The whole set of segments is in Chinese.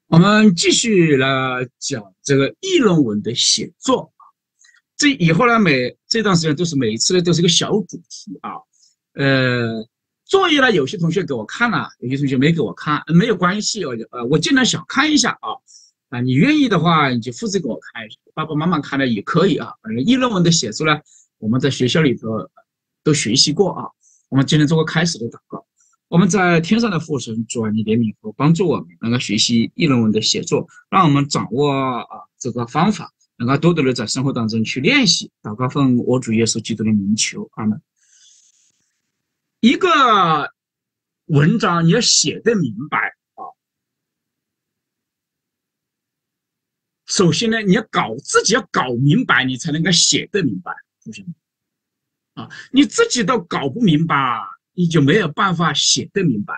我们继续来讲这个议论文的写作。这以后呢，这段时间都是每一次呢都是个小主题啊。作业呢，有些同学给我看了，有些同学没给我看，没有关系，我尽量想看一下你愿意的话你就复制给我看一下，爸爸妈妈看了也可以啊。议论文的写作呢，我们在学校里头都学习过啊。我们今天做个开始的祷告。我们在天上的父神，主啊，你怜悯和帮助我们，能够学习议论文的写作，让我们掌握这个方法，能够多多的在生活当中去练习。祷告奉我主耶稣基督的名求，阿门。一个文章你要写得明白首先呢，你要自己要搞明白，你才能够写得明白，同学们你自己都搞不明白，你就没有办法写得明白。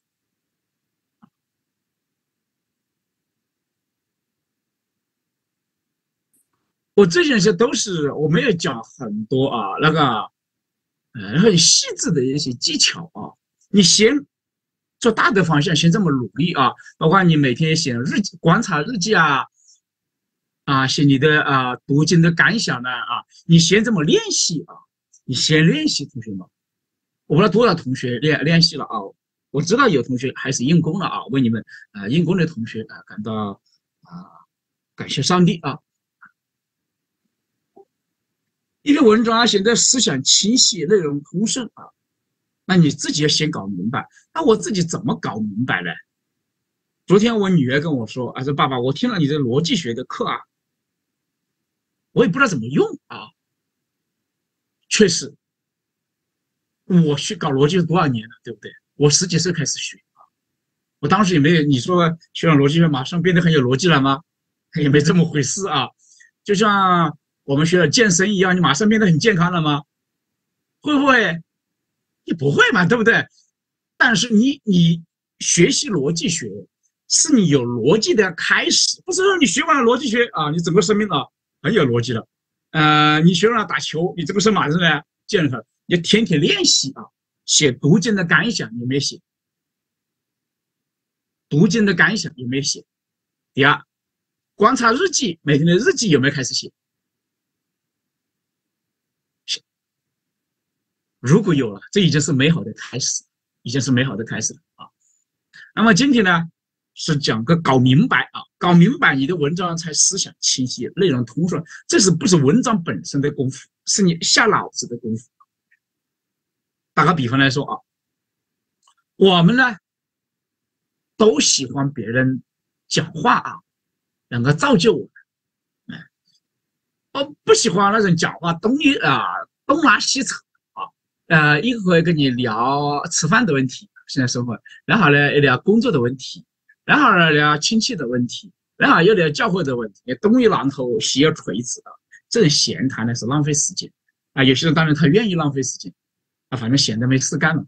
我这些都是我没有讲很多很细致的一些技巧你先做大的方向，先这么努力包括你每天写日记、观察日记写你的读经的感想呢你先这么练习你先练习，同学们。我不知道多少同学练习了我知道有同学还是用功了为你们用功的同学感到感谢上帝一篇文章现在思想清晰，内容通顺那你自己要先搞明白。那我自己怎么搞明白呢？昨天我女儿跟我说说爸爸，我听了你的逻辑学的课我也不知道怎么用确实，我去搞逻辑是多少年了，对不对？我10几岁开始学我当时也没有你说学了逻辑学马上变得很有逻辑了吗？也没这么回事就像我们学了健身一样，你马上变得很健康了吗？会不会？你不会嘛，对不对？但是你学习逻辑学，是你有逻辑的开始，不是说你学完了逻辑学你整个生命很有逻辑了。你学完了打球，你这个是马上呢健康，你天天练习写读经的感想有没有写？读经的感想有没有写？第二，观察日记，每天的日记有没有开始写？如果有了，这已经是美好的开始，已经是美好的开始了那么今天呢，是讲个搞明白搞明白你的文章才思想清晰，内容通顺。这是不是文章本身的功夫，是你下脑子的功夫。打个比方来说我们呢都喜欢别人讲话能够造就我们。不喜欢那种讲话东拉西扯一会跟你聊吃饭的问题，现在生活，然后呢聊工作的问题，然后呢聊亲戚的问题，然后又聊教会的问题，东一榔头西一锤子这种闲谈呢是浪费时间有些人当然他愿意浪费时间反正闲的没事干了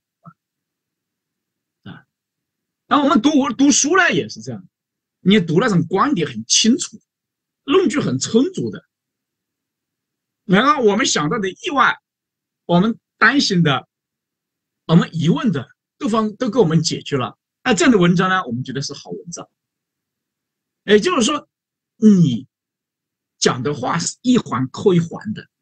然后我们读书呢也是这样，你读那种观点很清楚，论据很充足的，然后我们想到的意外，我们担心的，我们疑问的，对方都给我们解决了这样的文章呢我们觉得是好文章。也就是说你讲的话是一环扣一环的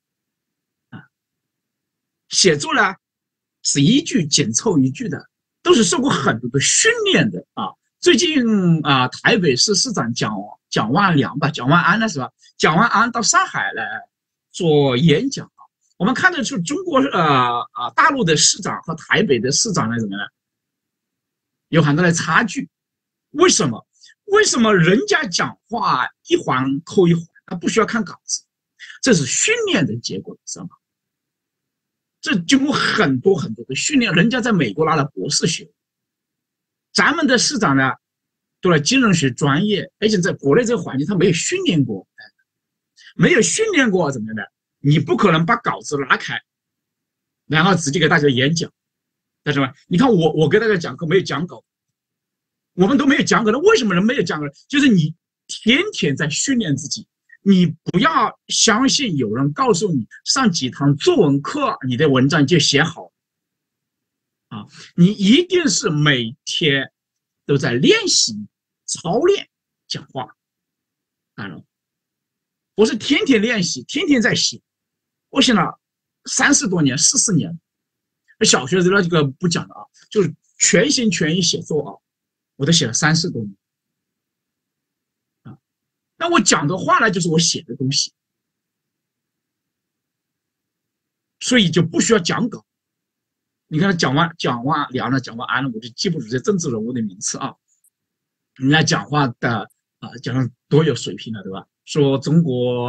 写作呢是一句紧凑一句的，都是受过很多的训练的最近台北市市长蒋万安了是吧？蒋万安到上海来做演讲我们看得出中国大陆的市长和台北的市长呢怎么呢？有很大的差距。为什么？为什么人家讲话一环扣一环，他不需要看稿子？这是训练的结果，知道吗？这经过很多很多的训练，人家在美国拿了博士学位，咱们的市长呢读了金融学专业，而且在国内这个环境他没有训练过，没有训练过怎么样的？你不可能把稿子拿开，然后直接给大家演讲，但是你看我给大家讲课没有讲稿，我们都没有讲稿，那为什么人没有讲稿？就是你天天在训练自己。你不要相信有人告诉你上几堂作文课你的文章就写好你一定是每天都在练习操练讲话，看了，我是天天练习，天天在写，我写了30多年、40年。小学的那个不讲了啊，就是全心全意写作啊，我都写了30多年啊。那我讲的话呢，就是我写的东西，所以就不需要讲稿。你看讲完了，讲完安了，我就记不住这政治人物的名词啊。人家讲话的讲的多有水平了，对吧？说中国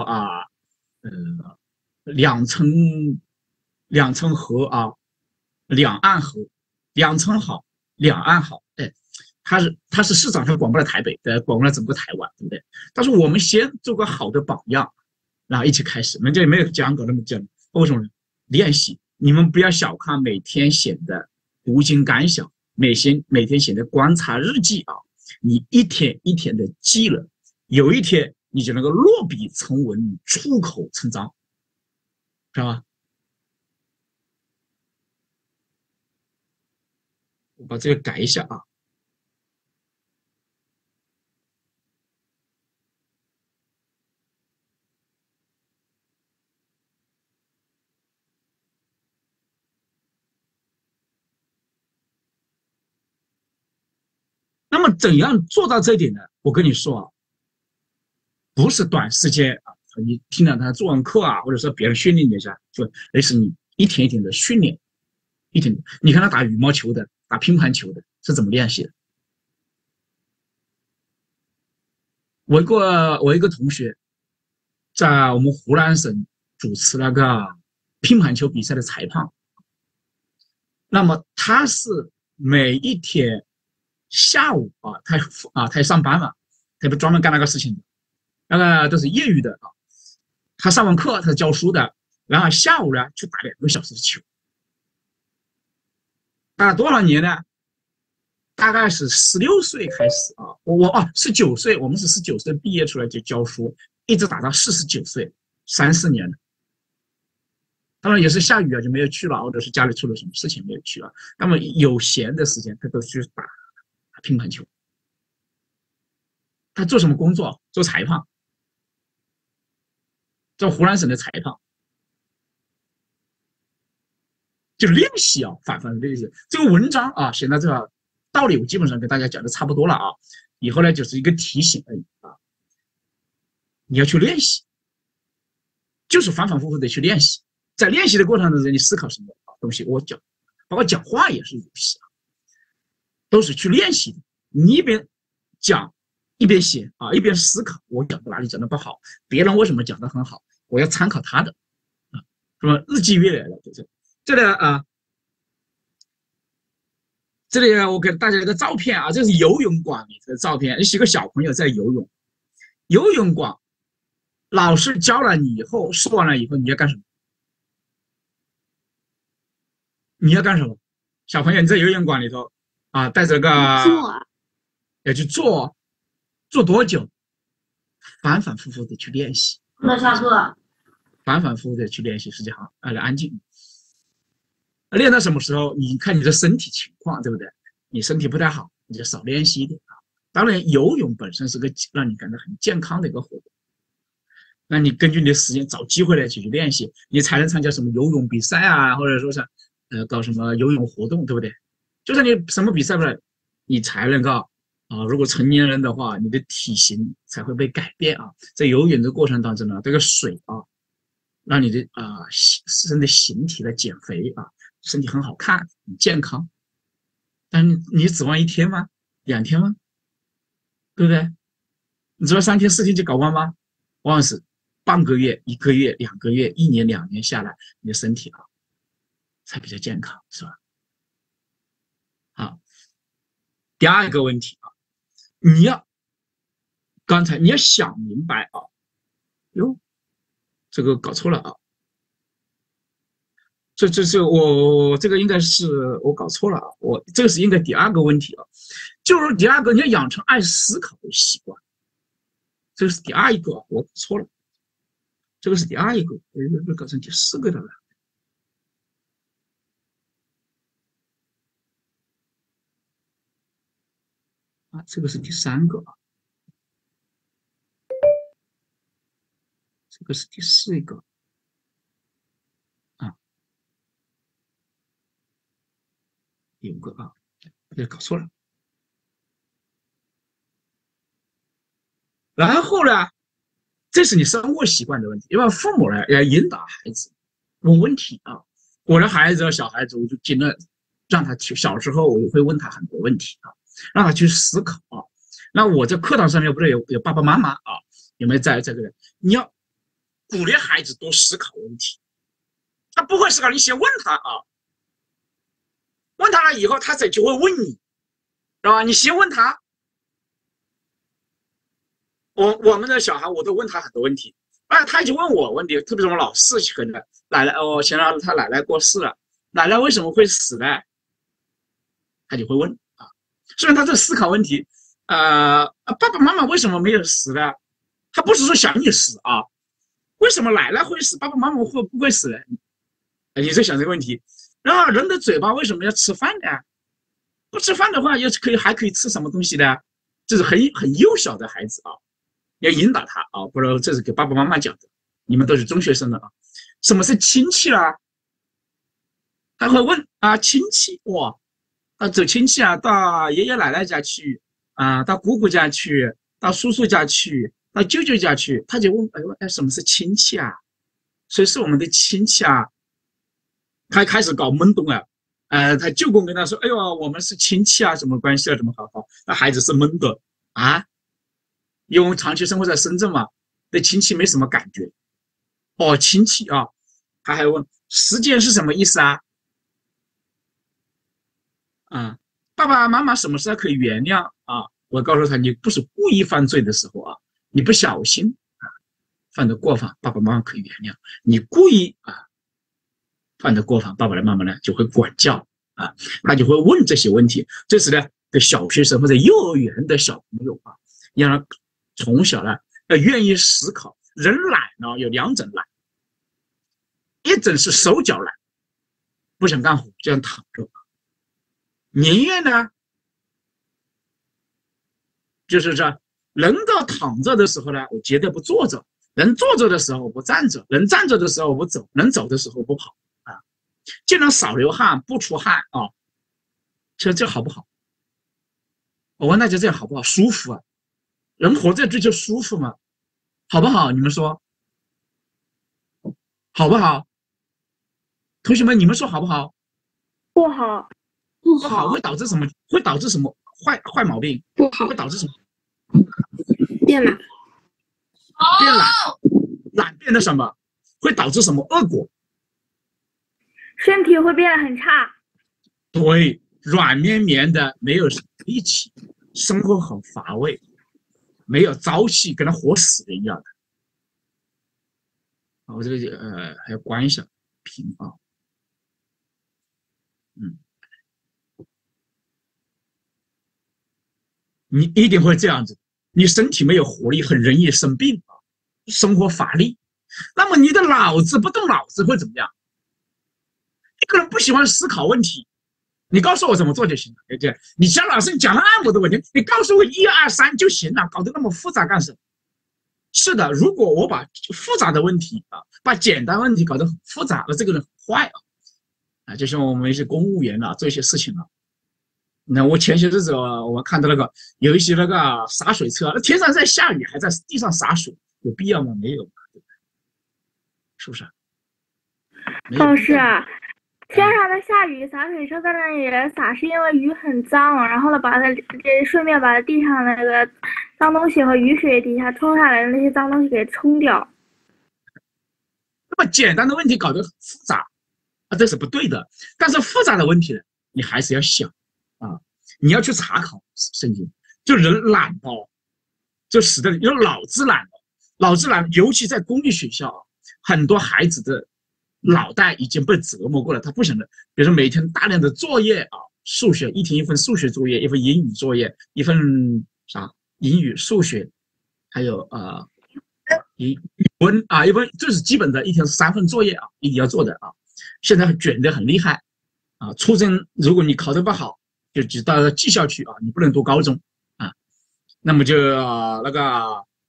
两层河啊，两岸和，两层好，两岸好。哎，他是市长，他管不了台北，管不了整个台湾，对不对？但是我们先做个好的榜样，然后一起开始。人家也没有讲稿那么讲，为什么呢？练习，你们不要小看每天写的读经感想，每天写的观察日记啊，你一天一天的记了，有一天你就能够落笔成文，出口成章，知道吧？我把这个改一下啊。那么怎样做到这一点呢？我跟你说啊，不是短时间啊，你听了他做完课啊，或者说别人训练你一下，就而是你一天一天的训练，一天。你看他打羽毛球的，打乒乓球的是怎么练习的？我一个同学在我们湖南省主持那个乒乓球比赛的裁判，那么他是每一天下午啊，他要上班嘛，他不专门干那个事情，那个都是业余的啊。他上完课他是教书的，然后下午呢去打2个小时的球，打了多少年呢？大概是16岁开始啊，19岁，我们是19岁毕业出来就教书，一直打到49岁，34年了。当然也是下雨啊，就没有去了，或者是家里出了什么事情没有去了。那么有闲的时间，他都去打乒乓球。他做什么工作？做裁判，做湖南省的裁判，就练习啊，反复练习。这个文章啊，写到这个道理，我基本上跟大家讲的差不多了啊。以后呢，就是一个提醒而已啊，你要去练习，就是反反复复的去练习。在练习的过程中，你思考什么东西，我讲，包括讲话也是如此啊，都是去练习的。你一边讲一边写啊，一边思考，我讲的哪里讲的不好，别人为什么讲的很好，我要参考他的啊，什么日积月累的，就是这个啊。这里呢，我给大家一个照片啊，这是游泳馆里的照片，是一个小朋友在游泳。游泳馆老师教了你以后，说完了以后，你要干什么？你要干什么？小朋友，你在游泳馆里头啊，带着个要去做，做多久？反反复复的去练习， 那下课。 反反复复的去练习，时间好，安静。练到什么时候？你看你的身体情况，对不对？你身体不太好，你就少练习一点啊。当然，游泳本身是个让你感到很健康的一个活动，那你根据你的时间找机会来去练习，你才能参加什么游泳比赛啊，或者说是搞什么游泳活动，对不对？就算你什么比赛不了，你才能够如果成年人的话，你的体型才会被改变啊。在游泳的过程当中呢，这个水啊，让你的身的形体来减肥啊，身体很好看，很健康。但你指望一天吗？2天吗？对不对？你指望3天4天就搞完吗？往往是半个月、1个月、2个月、1年、2年下来，你的身体才比较健康，是吧？好，第二个问题啊，你要刚才你要想明白啊，哟，这个搞错了啊，这是我这个应该是我搞错了啊，我这个是应该第二个问题啊，就是第二个你要养成爱思考的习惯，这个是第二一个，我搞错了，这个是第二一个，我搞成第4个的了啊，这个是第3个啊。 这个是第4个啊，第5个啊，这搞错了。然后呢，这是你生活习惯的问题，因为父母呢要引导孩子问问题啊。我的孩子小孩子，我就尽量让他去，小时候我会问他很多问题啊，让他去思考啊。那我在课堂上面不是有爸爸妈妈啊，有没有在这个？你要鼓励孩子多思考问题，他不会思考，你先问他啊，问他了以后，他才就会问你，知道吧？你先问他，我们的小孩，我都问他很多问题，他就问我问题，特别是我老4可能奶奶，前两天他奶奶过世了，奶奶为什么会死呢？他就会问啊，虽然他在思考问题，爸爸妈妈为什么没有死呢？他不是说想你死啊，为什么奶奶会死，爸爸妈妈会不会死呢？你在想这个问题。然后人的嘴巴为什么要吃饭呢？不吃饭的话，还可以吃什么东西呢？这是很幼小的孩子啊，要引导他啊，不然这是给爸爸妈妈讲的。你们都是中学生了啊，什么是亲戚啊？他会问啊，亲戚哇，走亲戚啊，到爷爷奶奶家去啊，到姑姑家去，到叔叔家去，到舅舅家去，他就问，哎，什么是亲戚啊？谁是我们的亲戚啊？他开始搞懵懂了。他舅公跟他说：“哎呦，我们是亲戚啊，什么关系啊？怎么好？那孩子是懵的啊，因为长期生活在深圳嘛，对亲戚没什么感觉。哦，亲戚啊，他还问时间是什么意思啊？啊，爸爸妈妈什么时候可以原谅啊？我告诉他，你不是故意犯罪的时候啊，你不小心啊犯的过犯，爸爸妈妈可以原谅。你故意犯的过犯，爸爸妈妈呢就会管教啊，他就会问这些问题。这是呢，对小学生或者幼儿园的小朋友啊，让他从小呢要愿意思考。人懒呢有2种懒，一种是手脚懒，不想干活，就想躺着。宁愿呢，就是说，能够躺着的时候呢，我绝对不坐着；能坐着的时候我不站着；能站着的时候我不走；能走的时候不跑啊。尽量少流汗，不出汗啊。其实这好不好？我问大家这样好不好？舒服啊？人活着这就舒服嘛，好不好？你们说好不好？同学们，你们说好不好？ 不好， 不好会导致什么？会导致什么坏毛病？ 不好， 会导致什么？ 变懒， 变懒，懒变得什么？会导致什么恶果？ 身体会变得很差。 对，软绵绵的，没有力气，生活很乏味，没有朝气，跟他活死人一样的。我这个还要关一下屏啊，你一定会这样子，你身体没有活力，很容易生病啊，生活乏力。那么你的脑子不动脑子会怎么样？一个人不喜欢思考问题，你告诉我怎么做就行了，对不对？你讲老师你讲了那么多问题，你告诉我1、2、3就行了，搞得那么复杂干什么？是的，如果我把复杂的问题把简单问题搞得很复杂，那这个人很坏就像我们一些公务员做一些事情那我前些日子我看到有一些洒水车，那天上在下雨，还在地上洒水，有必要吗？没有，是不是？ 老师，天上在下雨，洒水车在那里洒，是因为雨很脏，然后呢，顺便把地上的那个脏东西和雨水底下冲下来的那些脏东西给冲掉。 那么简单的问题搞得很复杂这是不对的。但是复杂的问题呢，你还是要想你要去查考圣经。就人懒就使得有脑子懒尤其在公立学校很多孩子的脑袋已经被折磨过了，他不想的，比如说每天大量的作业数学一天一份数学作业，一份英语作业，一份英语、数学，还有语文一份就是基本的一天3份作业一定要做的现在卷得很厉害初中如果你考得不好，就到技校去你不能读高中那么就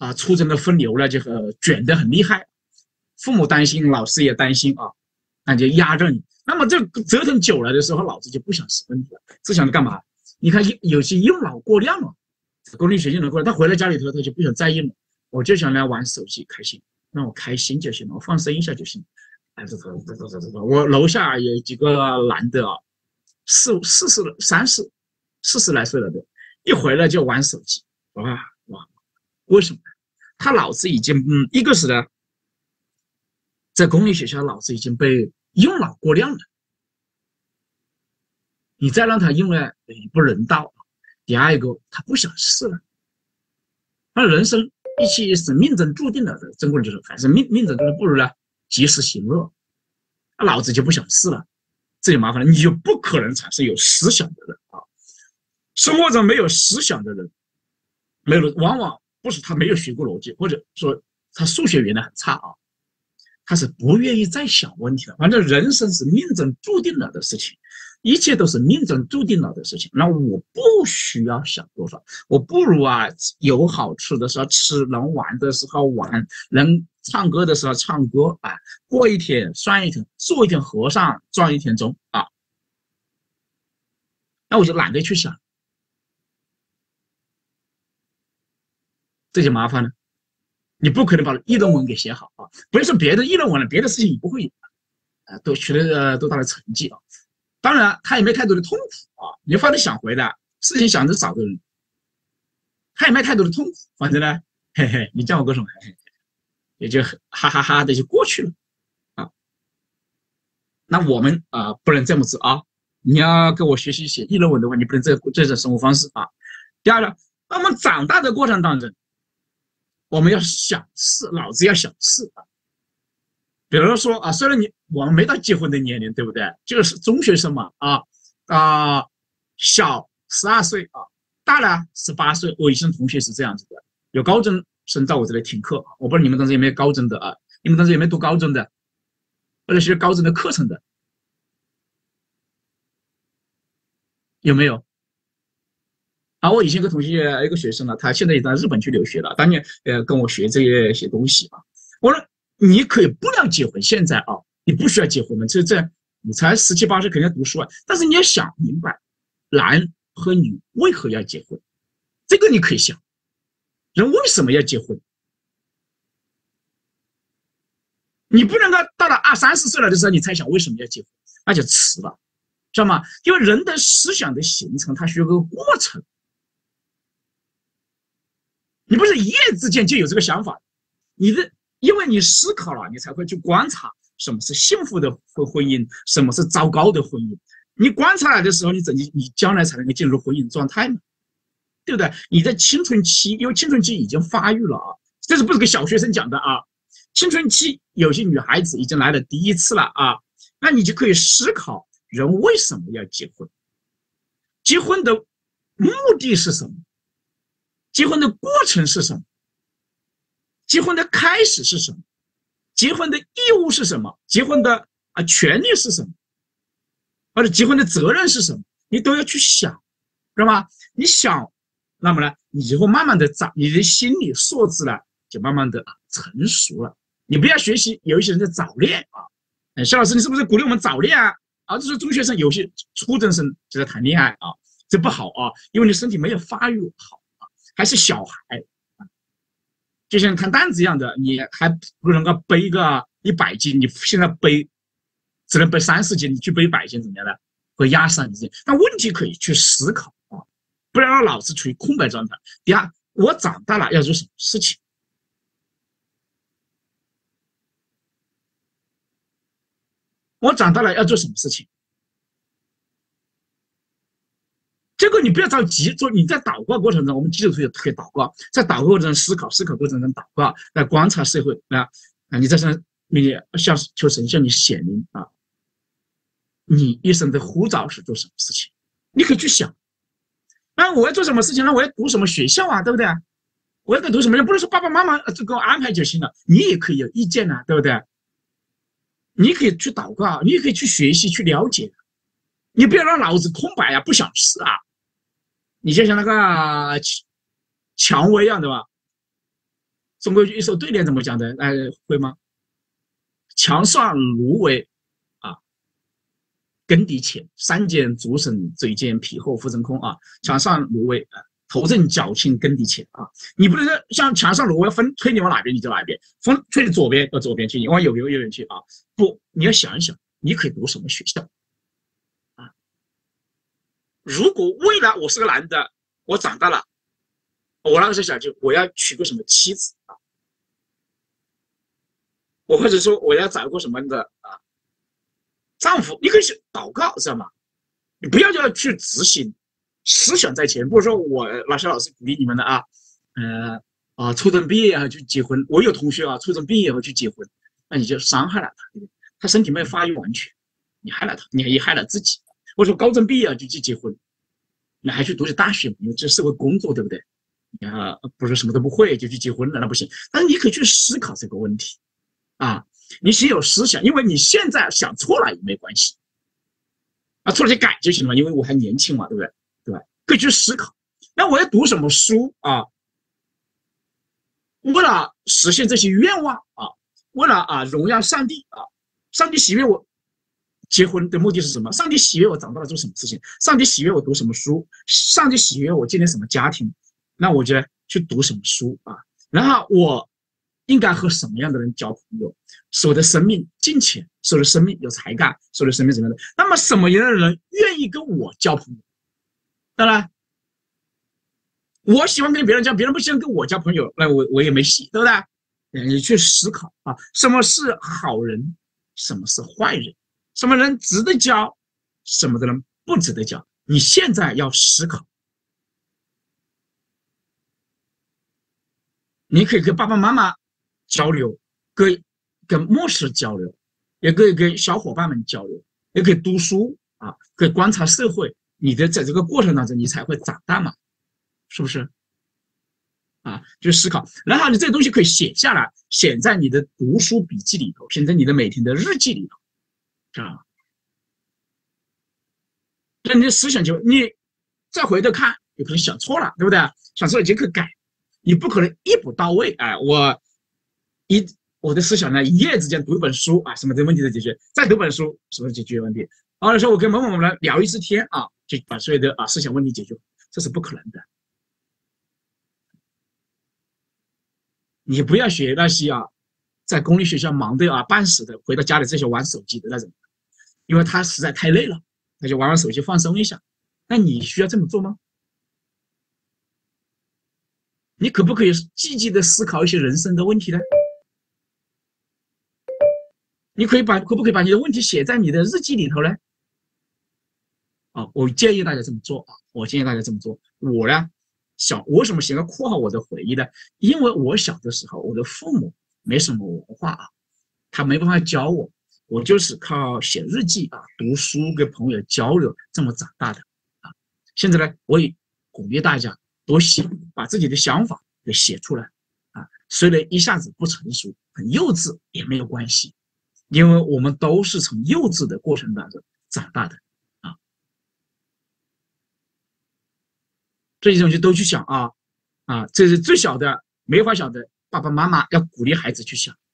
初中的分流了，就卷得很厉害，父母担心，老师也担心啊，那就压着你。那么这折腾久了的时候，脑子就不想思问题了，只想着干嘛？你看有些用脑过量了，公立学校的过量，他回到家里头他就不想在意了，我就想来玩手机开心，让我开心就行了，我放松一下就行。哎，我楼下有几个男的啊40来岁了的，一回来就玩手机，哇，为什么？他脑子已经一个是呢，在公立学校脑子已经被用脑过量了，你再让他用呢也不人道。第二一个，他不想试了，那人生一起是命中注定了的，中国人就是还是命中注定，不如呢及时行乐，脑子就不想试了，这就麻烦了，你就不可能产生有思想的人啊。生活中没有思想的人，没有，往往不是他没有学过逻辑，或者说他数学原来很差啊，他是不愿意再想问题了。反正人生是命中注定了的事情，一切都是命中注定了的事情。那我不需要想多少，我不如有好吃的时候吃，能玩的时候玩，能唱歌的时候唱歌啊，过一天算一天，做一天和尚撞一天钟啊。那我就懒得去想，这就麻烦了。你不可能把议论文给写好啊，不是说别的议论文了，别的事情你不会都取得多大的成绩啊。当然，他也没太多的痛苦啊，你反正想回来，事情想着找个人，他也没太多的痛苦，反正呢，嘿嘿，你叫我个什么，嘿嘿，也就哈哈哈的就过去了啊。那我们不能这么做啊，你要跟我学习写议论文的话，你不能这种生活方式啊。第二呢，那么长大的过程当中，我们要想事，脑子要想事啊。比如说虽然我们没到结婚的年龄，对不对？就是中学生嘛小12岁啊，大了18岁。我以前同学是这样子的，有高中生在我这里听课，我不知道你们当时有没有高中的啊？你们当时有没有读高中的，或者学高中的课程的？有没有？我以前一个同学，一个学生呢，他现在也在日本去留学了。当年跟我学这些东西啊。我说你可以不要结婚，现在你不需要结婚了，你才17、18岁肯定要读书啊。但是你要想明白，男和女为何要结婚，这个你可以想，人为什么要结婚？你不能够到了30岁了的时候你才想为什么要结婚，那就迟了，知道吗？因为人的思想的形成，它需要个过程。你不是一夜之间就有这个想法，因为你思考了，你才会去观察什么是幸福的婚姻，什么是糟糕的婚姻。你观察来的时候，你将来才能够进入婚姻状态嘛，对不对？你在青春期，因为青春期已经发育了啊，这是不是给小学生讲的啊？青春期有些女孩子已经来了第一次了啊，那你就可以思考人为什么要结婚，结婚的目的是什么？结婚的过程是什么？结婚的开始是什么？结婚的义务是什么？结婚的权利是什么？或者结婚的责任是什么？你都要去想，知道吗？你想，那么呢，你以后慢慢的你的心理素质呢，就慢慢的成熟了。你不要学习有一些人在早恋啊，肖老师，你是不是鼓励我们早恋啊？这是中学生，有些初中生就在谈恋爱啊，这不好啊，因为你身体没有发育好。还是小孩，就像弹担子一样的，你还不能够背个100斤，你现在只能背30斤，你去背100斤怎么样呢？会压伤你。但问题可以去思考不要让脑子处于空白状态。第二，我长大了要做什么事情？我长大了要做什么事情？这个你不要着急做，你在祷告过程中，我们基督徒也可以祷告，在祷告过程中思考过程中祷告，来观察社会你在上面向求神向你显明你一生的呼召是做什么事情？你可以去想，我要做什么事情？那我要读什么学校啊？对不对？我要读什么？不是说爸爸妈妈就给我安排就行了，你也可以有意见啊，对不对？你可以去祷告，你也可以去学习去了解，你不要让脑子空白不想试你就像那个蔷薇一样的吧， 中国一首对联怎么讲的？大家会吗？墙上芦苇啊，根底浅，山间竹笋嘴尖，皮厚肤真空啊。墙上芦苇啊，头正脚轻，根底浅啊。你不能说像墙上芦苇，风吹你往哪边你就哪边，风吹你左边到左边去，你往右边去啊。不，你要想一想，你可以读什么学校啊？如果未来我是个男的，我长大了，我那个时候想就我要娶个什么妻子啊？我或者说我要找个什么的啊丈夫，你可以去祷告，知道吗？你不要就要去执行，思想在前。不是说我哪些老师鼓励你们的啊，初中毕业后就结婚。我有同学啊，初中毕业后去结婚，那你就伤害了他，他身体没有发育完全，你害了他，你也害了自己。或者说高中毕业就去结婚，你还去读些大学，因为这社会工作，对不对？啊，不是什么都不会就去结婚了，那不行。但是你可以去思考这个问题啊，你先有思想，因为你现在想错了也没关系啊，错了就改就行了嘛，因为我还年轻嘛，对不对？对吧？可以去思考。那我要读什么书啊？为了实现这些愿望啊，为了荣耀上帝啊，上帝喜悦我。结婚的目的是什么？上帝喜悦我长大了做什么事情？上帝喜悦我读什么书？上帝喜悦我建立什么家庭？那我就去读什么书啊？然后我应该和什么样的人交朋友？使我的生命金钱，使我的生命有才干，使我的生命怎么样的？那么什么样的人愿意跟我交朋友？当然，我喜欢跟别人交，别人不喜欢跟我交朋友，那我也没戏，对不对？你去思考啊，什么是好人，什么是坏人？什么人值得交，什么的人不值得交？你现在要思考。你可以跟爸爸妈妈交流，跟牧师交流，也可以跟小伙伴们交流，也可以读书啊，可以观察社会。你的在这个过程当中，你才会长大嘛，是不是？啊，就思考，然后你这个东西可以写下来，写在你的读书笔记里头，写在你的每天的日记里头。啊，那你的思想就你再回头看，有可能想错了，对不对？想错了就可以改，你不可能一步到位。哎，我的思想呢，一夜之间读一本书啊，什么的问题都解决，再读本书，什么解决问题？或者说我跟某某人聊一次天啊，就把所有的思想问题解决，这是不可能的。你不要学那些在公立学校忙的半死的，回到家里这些玩手机的那种。因为他实在太累了，他就玩玩手机放松一下。那你需要这么做吗？你可不可以积极的思考一些人生的问题呢？你可不可以把你的问题写在你的日记里头呢？我建议大家这么做啊！我建议大家这么做。我呢，我为什么写个括号我的回忆呢？因为我小的时候，我的父母没什么文化他没办法教我。我就是靠写日记读书跟朋友交流这么长大的现在呢，我也鼓励大家多写，把自己的想法给写出来虽然一下子不成熟，很幼稚也没有关系，因为我们都是从幼稚的过程当中长大的这些东西都去想这是最小的没法想的，爸爸妈妈要鼓励孩子去想。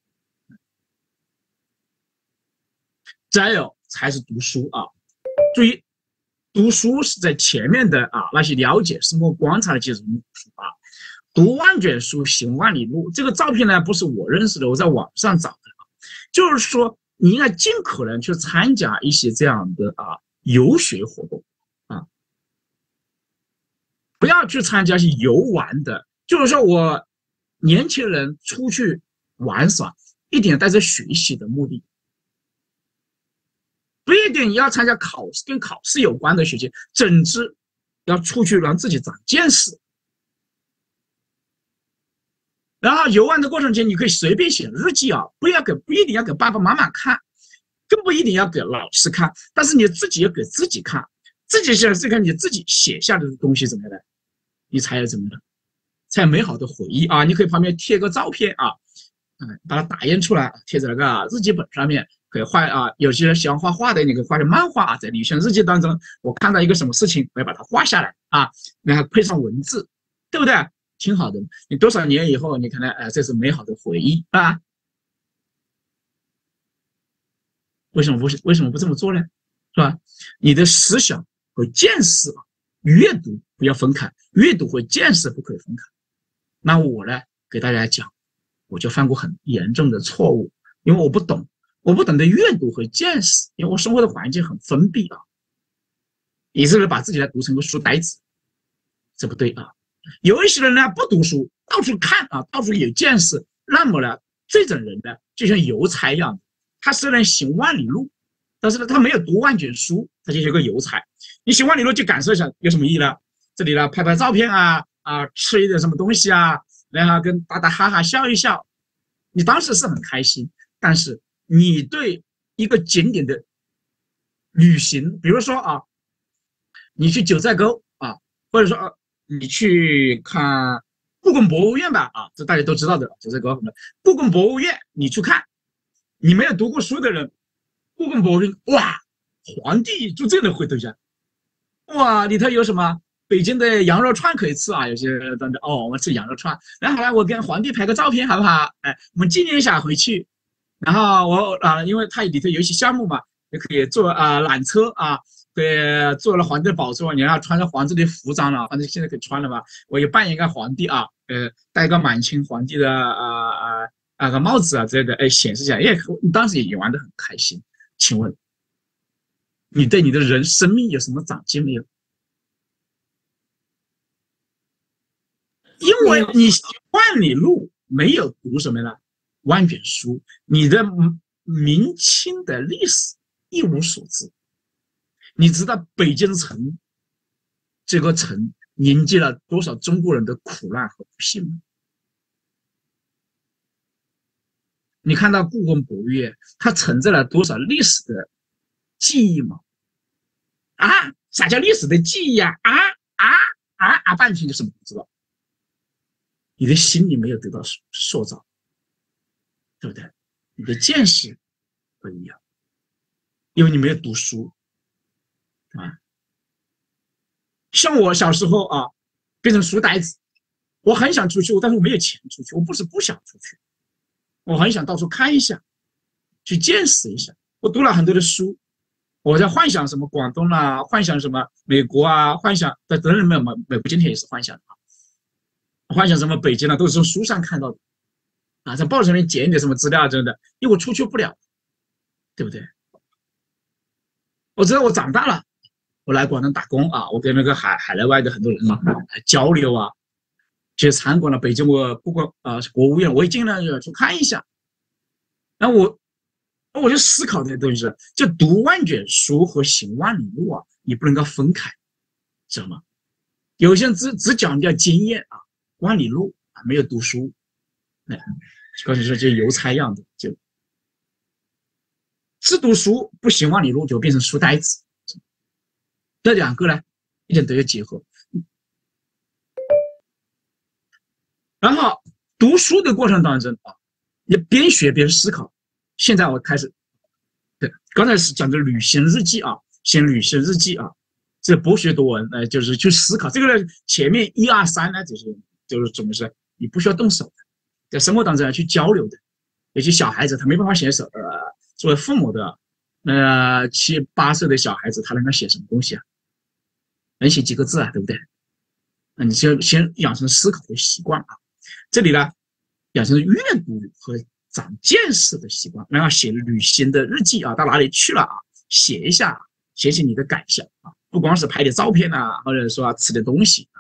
再有才是读书注意，读书是在前面的那些了解生活观察的基础读书读万卷书行万里路。这个照片呢不是我认识的，我在网上找的就是说你应该尽可能去参加一些这样的游学活动不要去参加一些游玩的。就是说我年轻人出去玩耍，一定带着学习的目的。不一定要参加跟考试有关的学习，总之要出去让自己长见识。然后游玩的过程中，你可以随便写日记不一定要给爸爸妈妈看，更不一定要给老师看，但是你自己要给自己看，自己写这个你自己写下的东西怎么样的，你才有怎么样的，才有美好的回忆你可以旁边贴个照片把它打印出来，贴在那个日记本上面。可以画有些人喜欢画画的，你可以画成漫画在旅行日记当中，我看到一个什么事情，我要把它画下来然后配上文字，对不对？ 挺好的。你多少年以后，你看来，这是美好的回忆啊。为什么不这么做呢？是吧？你的思想和见识啊，阅读不要分开，阅读和见识不可以分开。那我呢，给大家讲，我就犯过很严重的错误，因为我不懂得阅读和见识，因为我生活的环境很封闭啊，以致把自己读成个书呆子，这不对啊。有一些人呢不读书，到处看啊，到处有见识，那么呢，这种人呢就像邮差一样，他虽然行万里路，但是呢他没有读万卷书，他就是个邮差。你行万里路去感受一下，有什么意义呢？这里呢拍拍照片啊，吃一点什么东西啊，然后跟大家哈哈笑一笑，你当时是很开心，但是你对一个景点的旅行，比如说啊，你去九寨沟啊，或者说你去看故宫博物院吧，啊，这大家都知道的，九寨沟什么故宫博物院，你去看，你没有读过书的人，故宫博物院，哇，皇帝住这里会头像，哇，里头有什么？北京的羊肉串可以吃啊，有些人等着哦，我们吃羊肉串。然后来我跟皇帝拍个照片好不好？哎，我们纪念一下回去。然后我因为它里头有一些项目嘛，也可以坐缆车啊，对，坐了皇帝的宝座，然后穿着皇帝的服装了，反正现在可以穿了吧？我也扮演一个皇帝啊，戴一个满清皇帝的个帽子啊之类的，哎，显示一下，哎，当时也玩得很开心。请问你对你的生命有什么长进没有？因为你万里路没有读什么呢？万卷书，你的明清的历史一无所知。你知道北京城这个城凝结了多少中国人的苦难和不幸吗？你看到故宫博物院，它承载了多少历史的记忆吗？啊，啥叫历史的记忆呀？半天就什么不知道。你的心里没有得到塑造，对不对？你的见识不一样，因为你没有读书啊。像我小时候啊，变成书呆子，我很想出去，但是我没有钱出去。我不是不想出去，我很想到处看一下，去见识一下。我读了很多的书，我在幻想什么广东啊，幻想什么美国啊，幻想当然美国今天也是幻想啊。幻想什么北京啊，都是从书上看到的啊，在报纸上面捡一点什么资料，真的，因为我出去不了，对不对？我知道我长大了，我来广东打工啊，我跟那个海内外的很多人嘛交流啊，去参观了北京故宫国务院，我一进来就去看一下，然后我就思考这些东西，就读万卷书和行万里路啊，你不能够分开，知道吗？有些人只讲究经验啊。万里路啊，没有读书，告诉你说就邮差一样的，就只读书不行万里路，就变成书呆子。这两个呢，一点都要结合。然后读书的过程当中啊，你边学边思考。现在我开始，对，刚才是讲的旅行日记啊，写旅行日记啊，这博学多闻，就是去思考。这个呢，前面1、2、3呢，就是怎么说，你不需要动手的，在生活当中要去交流的。有些小孩子他没办法写手，作为父母的，7、8岁的小孩子，他能够写什么东西啊？能写几个字啊？对不对？那你就先养成思考的习惯啊。这里呢，养成阅读和长见识的习惯，然后写旅行的日记啊，到哪里去了啊，写一下，写写你的感想啊，不光是拍点照片啊，或者说吃点东西。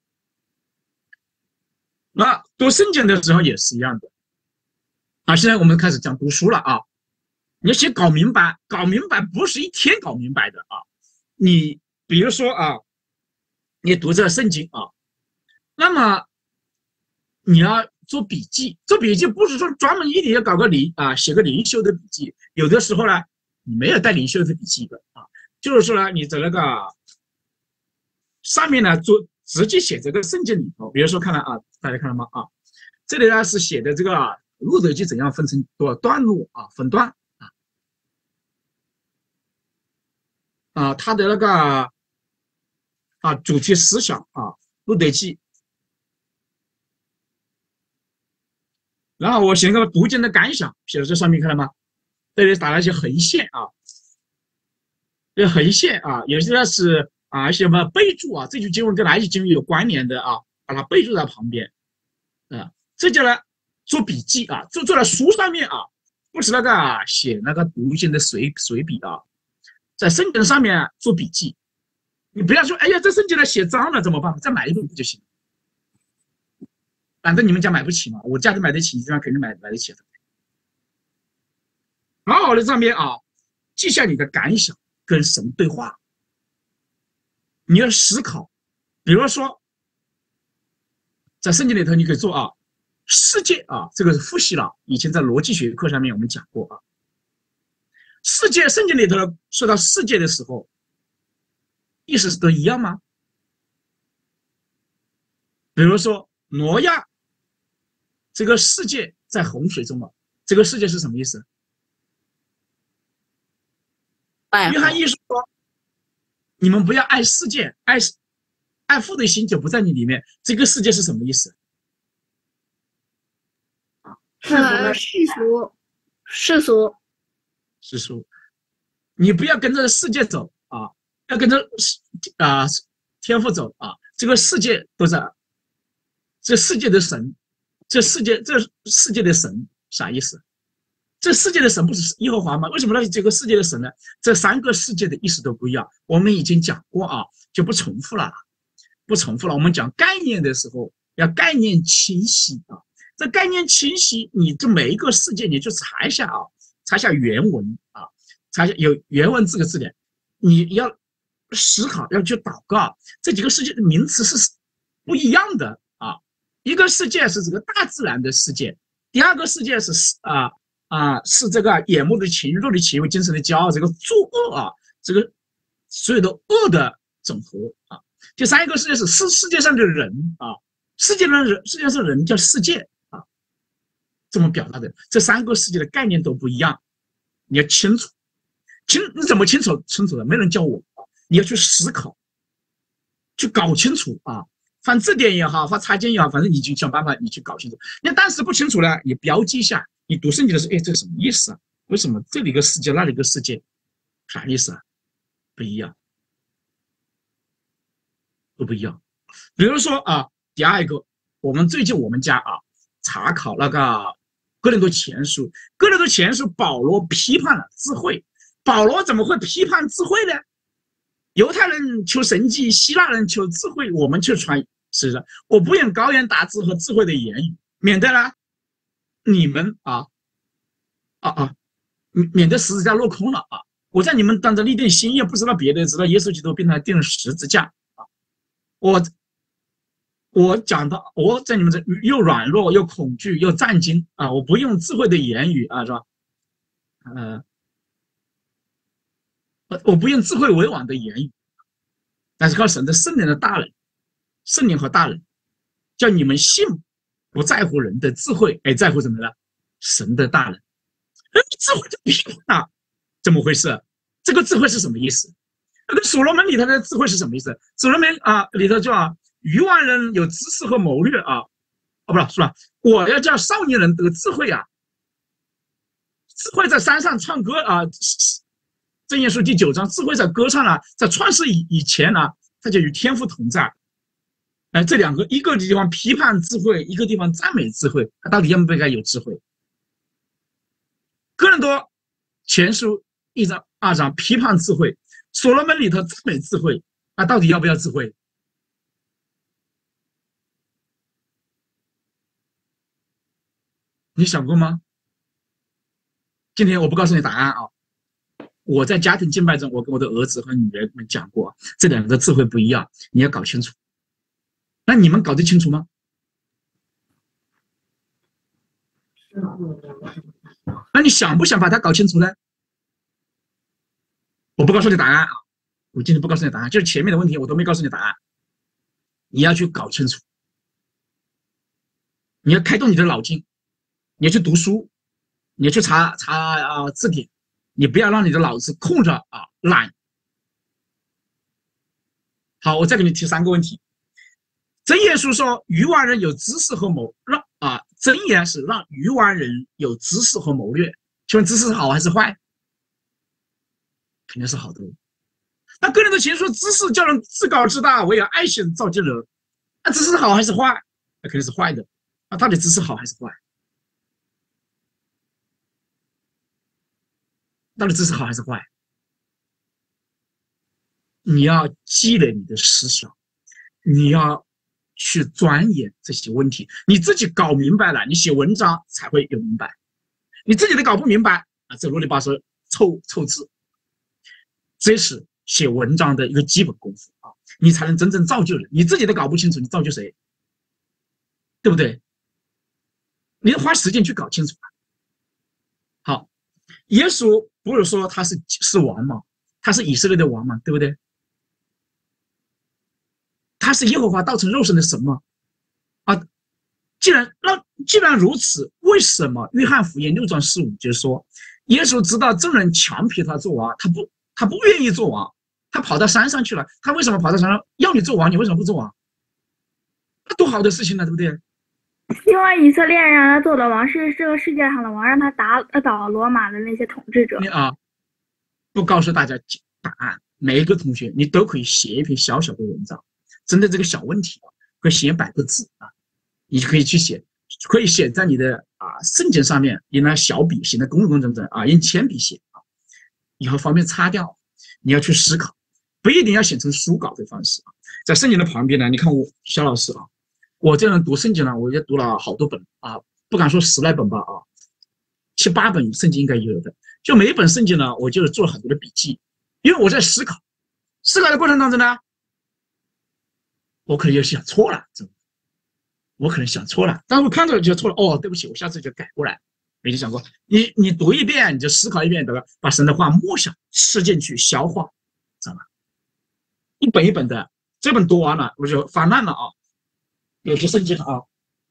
那读圣经的时候也是一样的啊。现在我们开始讲读书了啊，你先搞明白，搞明白不是一天搞明白的啊。你比如说啊，你读这圣经啊，那么你要做笔记，做笔记不是说专门一定要搞个写个灵修的笔记，有的时候呢，你没有带灵修的笔记的啊，就是说呢，你在那个上面呢直接写这个圣经里头，比如说看了啊，大家看了吗啊？这里呢是写的这个路德记怎样分成多少段落啊，分段他的那个主题思想啊，路德记然后我写个读经的感想，写在这上面，看到吗？这里打了一些横线啊，这横线啊，有些是啊一些什么备注啊，这句经文跟哪一句经文有关联的啊，把它备注在旁边啊，这就来做笔记啊，做在书上面啊，不是那个写那个读经的随笔啊，在圣经上面做笔记。你不要说，哎呀，这圣经呢写脏了怎么办？再买一本不就行？反正你们家买不起嘛，我家里买得起，你这样肯定买得起的。好好的上面啊，记下你的感想，跟神对话。你要思考，比如说，在圣经里头，你可以做啊，世界啊，这个是复习了，以前在逻辑学课上面我们讲过啊。世界，圣经里头说到世界的时候，意思都一样吗？比如说挪亚，这个世界在洪水中了，这个世界是什么意思？约翰一书说：“你们不要爱世界，爱父的心就不在你里面。”这个世界是什么意思？世俗。你不要跟着世界走啊，要跟着天父走啊。这个世界都在，这世界的神，这世界的神啥意思？这世界的神不是耶和华吗？为什么呢？这个世界的神呢？这三个世界的意思都不一样。我们已经讲过啊，就不重复了。我们讲概念的时候要概念清晰啊。这概念清晰，你这每一个世界你就查一下啊，查一下原文啊，查一下有原文这个字典，你要思考，要去祷告。这几个世界的名词是不一样的啊。一个世界是这个大自然的世界，第二个世界是是这个眼目的情欲、肉的情欲、精神的骄傲，这个作恶啊，这个所有的恶的总和啊。第三个世界是世界上的人啊，世界上人叫世界啊，这么表达的。这三个世界的概念都不一样，你要清楚。你怎么清楚的？没人教我啊，你要去思考，去搞清楚啊。翻字典也好，翻查经也好，反正你就想办法，你去搞清楚。你但是不清楚呢，你标记一下。你读圣经的时候，哎，这个什么意思啊？为什么这里一个世界，那里一个世界，啥意思啊？不一样，都不一样。比如说啊，第二个，我们最近我们家啊查考那个哥林多前书，保罗批判了智慧。保罗怎么会批判智慧呢？犹太人求神迹，希腊人求智慧，我们却传是的。我不用高言大志和智慧的言语，免得呢你们免得十字架落空了啊！我在你们当中立定心愿，不知道别的，知道耶稣基督并他钉十字架啊！我讲到我在你们这又软弱又恐惧又战惊啊！我不用智慧的言语啊，是吧？我不用智慧委婉的言语，但是靠神的圣灵和大人，叫你们信，不在乎人的智慧，哎，在乎什么呢？神的大人。智慧就批判了，怎么回事？这个智慧是什么意思？那个所罗门里头的智慧是什么意思？所罗门里头叫愚妄人有知识和谋略啊，不是吧？我要叫少年人得智慧啊，智慧在山上唱歌啊。箴言书第9章，智慧在歌唱啊，在创世以前呢，他就与天父同在。这两个，一个地方批判智慧，一个地方赞美智慧，他到底应不应该有智慧？哥林多前书1章2章批判智慧，所罗门里头赞美智慧，到底要不要智慧？你想过吗？今天我不告诉你答案啊，我在家庭敬拜中，我跟我的儿子和女儿们讲过，这两个智慧不一样，你要搞清楚。那你们搞得清楚吗？那你想不想把它搞清楚呢？我不告诉你答案啊，我今天不告诉你答案，就是前面的问题我都没告诉你答案，你要去搞清楚，你要开动你的脑筋，你要去读书，你要去查字典，你不要让你的脑子空着懒。好，我再给你提3个问题。箴言书说，愚妄人有知识和箴言是让愚顽人有知识和谋略。请问知识是好还是坏？肯定是好的。那哥林多前书说知识叫人自高自大，唯有爱心造就人。那知识好还是坏？那肯定是坏的。那到底知识好还是坏？到底知识好还是坏？你要积累你的思想，你要去钻研这些问题，你自己搞明白了，你写文章才会有明白。你自己都搞不明白啊，这啰里吧嗦凑字，这是写文章的一个基本功夫啊，你才能真正造就人。你自己都搞不清楚，你造就谁？对不对？你要花时间去搞清楚。好，耶稣不是说他是王吗？他是以色列的王嘛，对不对？他是耶和华道成肉身的神吗？啊，既然如此，为什么约翰福音6章45节说，耶稣知道众人强逼他做王，他不愿意做王，他跑到山上去了。他为什么跑到山上？要你做王，你为什么不做王？那多好的事情呢，对不对？ 因为以色列人让他做的王是这个世界上的王，让他打倒罗马的那些统治者。 你啊，不告诉大家答案，每一个同学你都可以写一篇小小的文章，针对这个小问题啊，可以写100个字啊，你可以去写，可以写在你的圣经上面，用那小笔写的工整啊，用铅笔写啊，以后方便擦掉。你要去思考，不一定要写成书稿的方式啊。在圣经的旁边呢，你看我肖老师啊，我这人读圣经呢，我也读了好多本啊，不敢说10来本吧啊，7、8本圣经应该有的。就每一本圣经呢，我就做了很多的笔记，因为我在思考的过程当中呢，我可能就想错了，我可能想错了，但是我看到就错了，哦，对不起，我下次就改过来。没想过，你读一遍，你就思考一遍，对吧？把神的话默想吃进去，消化，知道吗？一本一本的，这本读完了，我就翻烂了啊。有些圣经啊，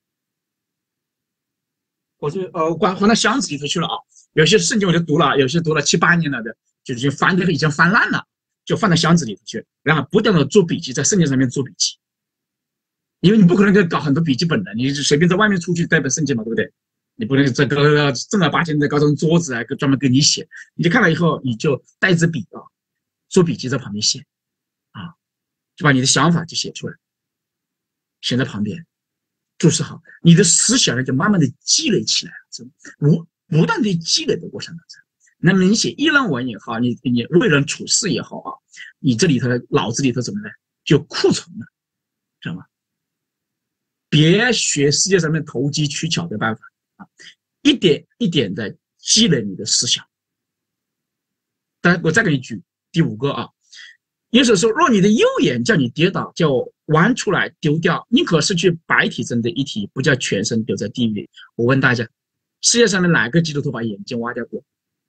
我就放到箱子里头去了啊。有些圣经我就读了，有些读了7、8年了的，就已经翻烂了，就放到箱子里头去，然后不断的做笔记，在圣经上面做笔记。因为你不可能搞很多笔记本的，你随便在外面出去带本圣经嘛，对不对？你不能这个正儿八经的搞成桌子啊，专门给你写。你就看了以后，你就带支笔啊，做笔记在旁边写啊，就把你的想法就写出来，写在旁边，注释好，你的思想呢就慢慢的积累起来了，不断的积累的过程当中，那么你写议论文也好，你为人处事也好啊，你这里头脑子里头怎么呢？就库存了，知道吗？别学世界上面投机取巧的办法啊，一点一点的积累你的思想。当然，我再给你举第5个啊。耶稣说：“若你的右眼叫你跌倒，就剜出来丢掉，宁可失去白体中的一体，不叫全身丢在地狱里。”我问大家，世界上的哪个基督徒把眼睛挖掉过？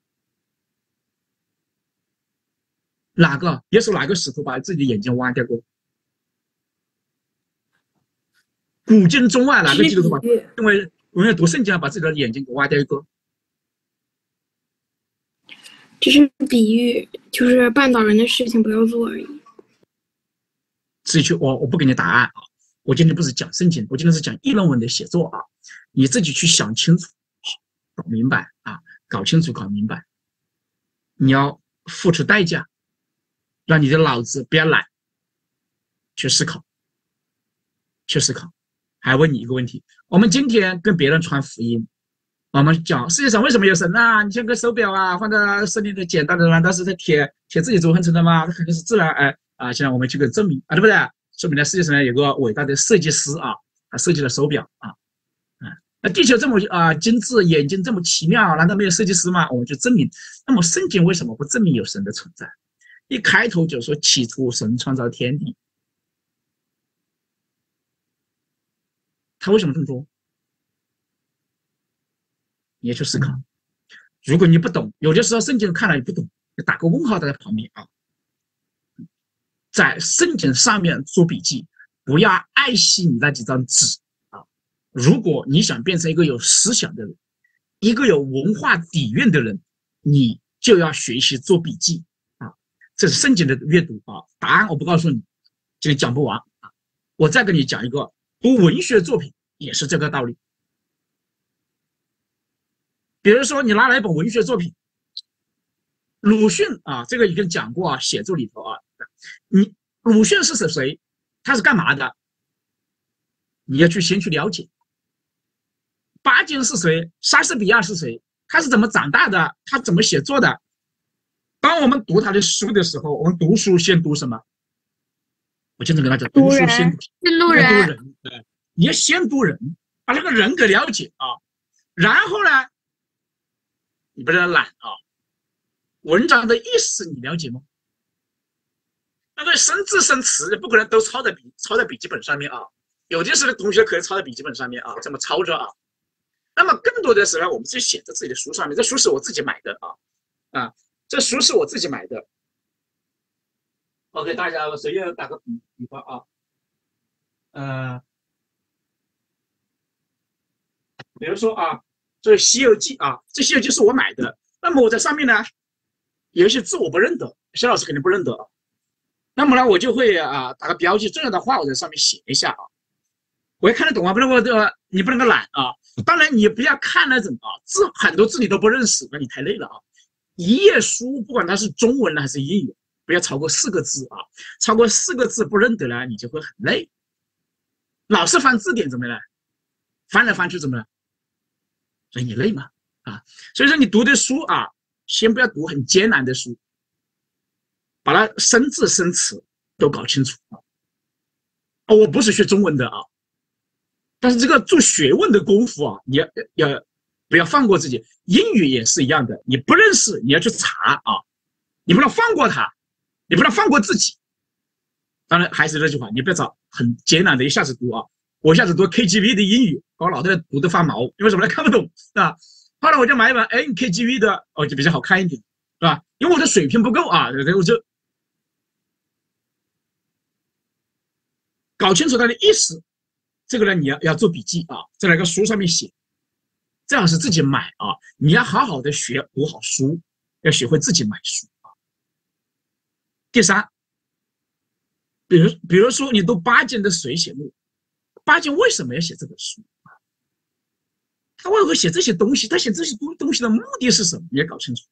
哪个？耶稣哪个使徒把自己的眼睛挖掉过？古今中外哪个基督徒把因为我们读圣经把自己的眼睛给挖掉一个？ 只是比喻，就是绊倒人的事情不要做而已。 自己去，我不给你答案啊！我今天不是讲圣经，我今天是讲议论文的写作啊！你自己去想清楚，搞明白啊！搞清楚，搞明白。你要付出代价，让你的脑子不要懒，去思考，去思考。还问你一个问题：我们今天跟别人传福音，我们讲世界上为什么有神啊？你像个手表啊，放在森林的简单的，难道是在铁自己组合成的吗？它肯定是自然现在我们去给证明啊，对不对？说明了世界上有个伟大的设计师啊，他设计了手表啊，那地球这么精致，眼睛这么奇妙，难道没有设计师吗？我们就证明。那么圣经为什么不证明有神的存在？一开头就说起初神创造天地，他为什么这么做？你也去思考。如果你不懂，有的时候圣经看了你不懂，就打个问号在旁边啊。在圣经上面做笔记，不要爱惜你那几张纸啊。如果你想变成一个有思想的人，一个有文化底蕴的人，你就要学习做笔记啊。这是圣经的阅读啊。答案我不告诉你，今天讲不完啊。我再跟你讲一个，读文学作品也是这个道理。 比如说你拿来一本文学作品，鲁迅啊，这个已经讲过啊，写作里头啊，鲁迅是谁？他是干嘛的？你要先去了解。巴金是谁？莎士比亚是谁？他是怎么长大的？他怎么写作的？当我们读他的书的时候，我们读书先读什么？我经常跟他讲，读书先读人，你要先读人，把那个人给了解啊，然后呢，你不能懒啊，文章的意思你了解吗？那个生字生词不可能都抄在笔记本上面啊，有的时候同学可以抄在笔记本上面啊，这么抄着啊。那么更多的时候，我们就写在自己的书上面。这书是我自己买的啊，这书是我自己买的。OK， 大家我随便打个比方啊，比如说啊，这《西游记》啊，这《西游记》是我买的。那么我在上面呢，有一些字我不认得，肖老师肯定不认得啊。那么呢，我就会打个标记，重要的话我在上面写一下啊。我也看得懂啊，不能够你不能够懒啊。当然你不要看那种字，很多字你都不认识，那你太累了啊。一页书不管它是中文还是英语，不要超过4个字啊，超过4个字不认得了，你就会很累。老是翻字典怎么样？翻来翻去怎么样？所以你累嘛啊。所以说你读的书啊，先不要读很艰难的书，把它生字生词都搞清楚啊。我不是学中文的啊。但是这个做学问的功夫啊，你要不要放过自己？英语也是一样的，你不认识你要去查啊，你不能放过它，你不能放过自己。当然还是那句话，你不要找很艰难的一下子读啊。我一下子读 KGV 的英语，把我脑袋读得发毛，因为什么呢？看不懂啊。后来我就买一本 NKGV 的，就比较好看一点，是吧？因为我的水平不够啊，我就搞清楚它的意思。这个呢，你要做笔记啊，在那个书上面写，最好是自己买啊。你要好好的读好书，要学会自己买书啊。第三，比如说你读巴金的《水写录》，巴金为什么要写这本书？他为何写这些东西？他写这些东西的目的是什么？你要搞清楚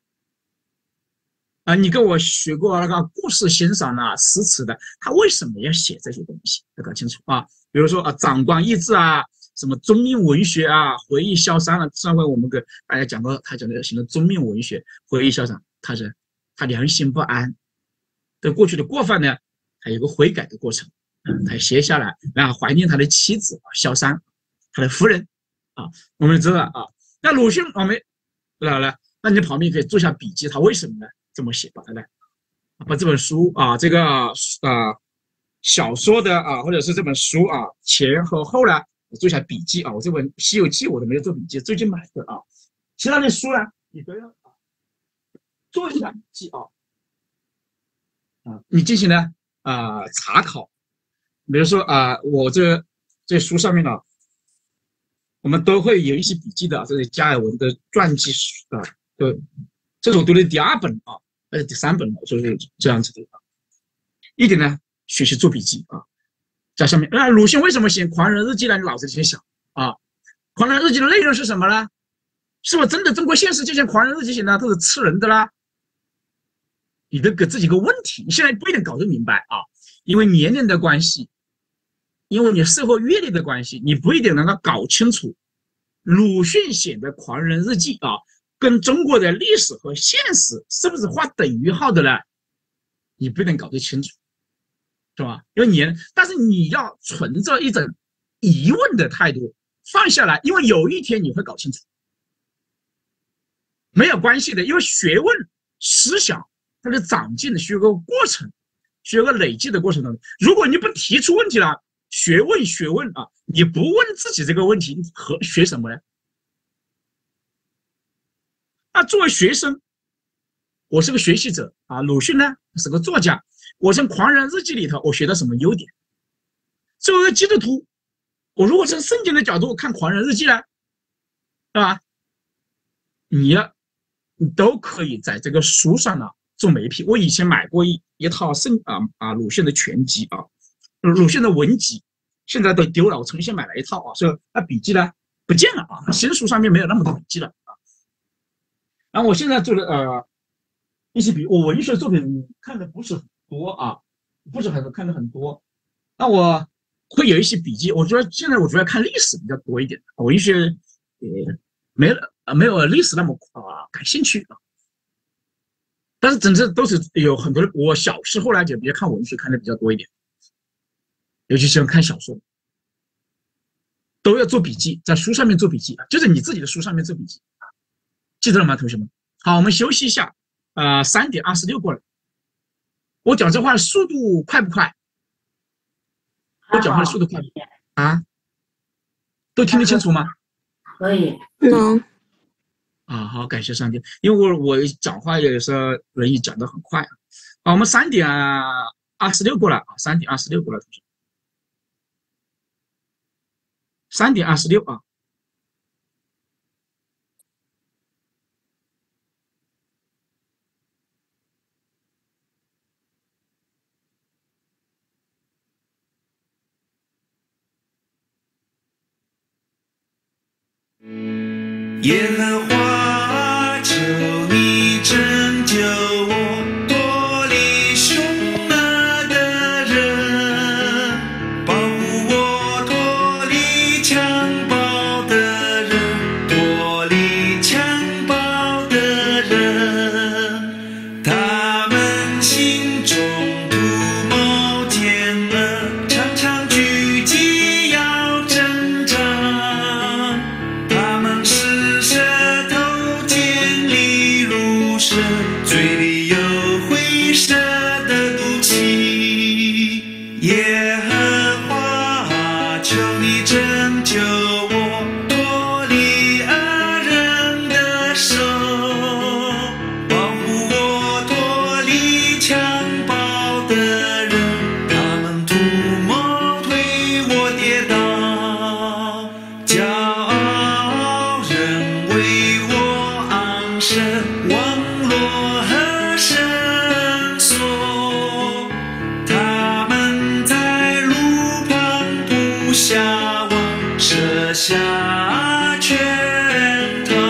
啊。你跟我学过那个故事欣赏啊、诗词的，他为什么要写这些东西？要搞清楚啊。比如说长官意志啊，什么中命文学啊，回忆萧山啊，上回我们给大家讲过，他讲的什么中命文学，回忆萧山，他良心不安，对过去的过犯呢，还有个悔改的过程，他写下来，然后怀念他的妻子萧山，他的夫人啊，我们知道啊。那鲁迅我们知道了，那你旁边可以做下笔记，他为什么呢这么写？把这本书啊，这个小说的或者是这本书前和后呢，我做一下笔记啊。我这本《西游记》我都没有做笔记，最近买的啊。其他的书呢，你都要做一下笔记啊。你进行呢查考。比如说我这书上面呢，我们都会有一些笔记的，这是加尔文的传记啊。对，这是我读的第2本啊，还是第3本了，就是这样子的。一点呢，学习做笔记啊，在上面。鲁迅为什么写《狂人日记》呢？你脑子里先想啊，《狂人日记》的内容是什么呢？是不是真的中国现实就像《狂人日记》写的都是吃人的啦？你得给自己个问题，你现在不一定搞得明白啊，因为年龄的关系，因为你社会阅历的关系，你不一定能够搞清楚鲁迅写的《狂人日记》跟中国的历史和现实是不是画等于号的呢？你不一定搞得清楚。是吧？因为但是你要存着一种疑问的态度放下来，因为有一天你会搞清楚，没有关系的。因为学问、思想它是长进的，需要个过程，需要个累积的过程当中。如果你不提出问题了，学问你不问自己这个问题，和学什么呢？作为学生，我是个学习者鲁迅呢是个作家。我从《狂人日记》里头，我学到什么优点？作为基督徒，我如果从圣经的角度看《狂人日记》呢，是吧？你都可以在这个书上呢做眉批。我以前买过一套鲁迅的全集鲁迅的文集，现在都丢了，我重新买了一套所以笔记呢不见了新书上面没有那么多笔记了然后我现在做的一些我文学作品看的不是很多啊，不是很多看的很多。那我会有一些笔记，我觉得现在我主要看历史比较多一点，文学没有历史那么感兴趣啊。但是整个都是有很多，我小时候来讲，比较看文学看的比较多一点，尤其喜欢看小说，都要做笔记，在书上面做笔记，就在你自己的书上面做笔记，记得了吗，同学们？好，我们休息一下，3:26过来。我讲这话的速度快不快？我讲话的速度快不快啊？都听得清楚吗？ 可以， 能。 好，感谢上帝，因为我讲话有时候容易讲得很快啊。我们3:26过来啊，3:26过来，同学，3:26啊。 耶和华，求你拯救我，脱离凶恶的人，保护我脱离强暴的人，脱离强暴的人，他们心中图谋奸恶，常常聚集要争战，他们是舌头尖利如蛇，嘴里有灰色的毒气。耶和华，求你拯救我，脱离恶人的手，保护我脱离强暴的人，他们图谋推我跌倒，骄傲人为我昂首，网罗和绳索，他们在路旁布下网，设下圈套。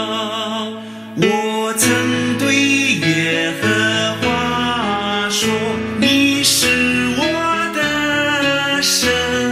我曾对耶和华说，你是我的神，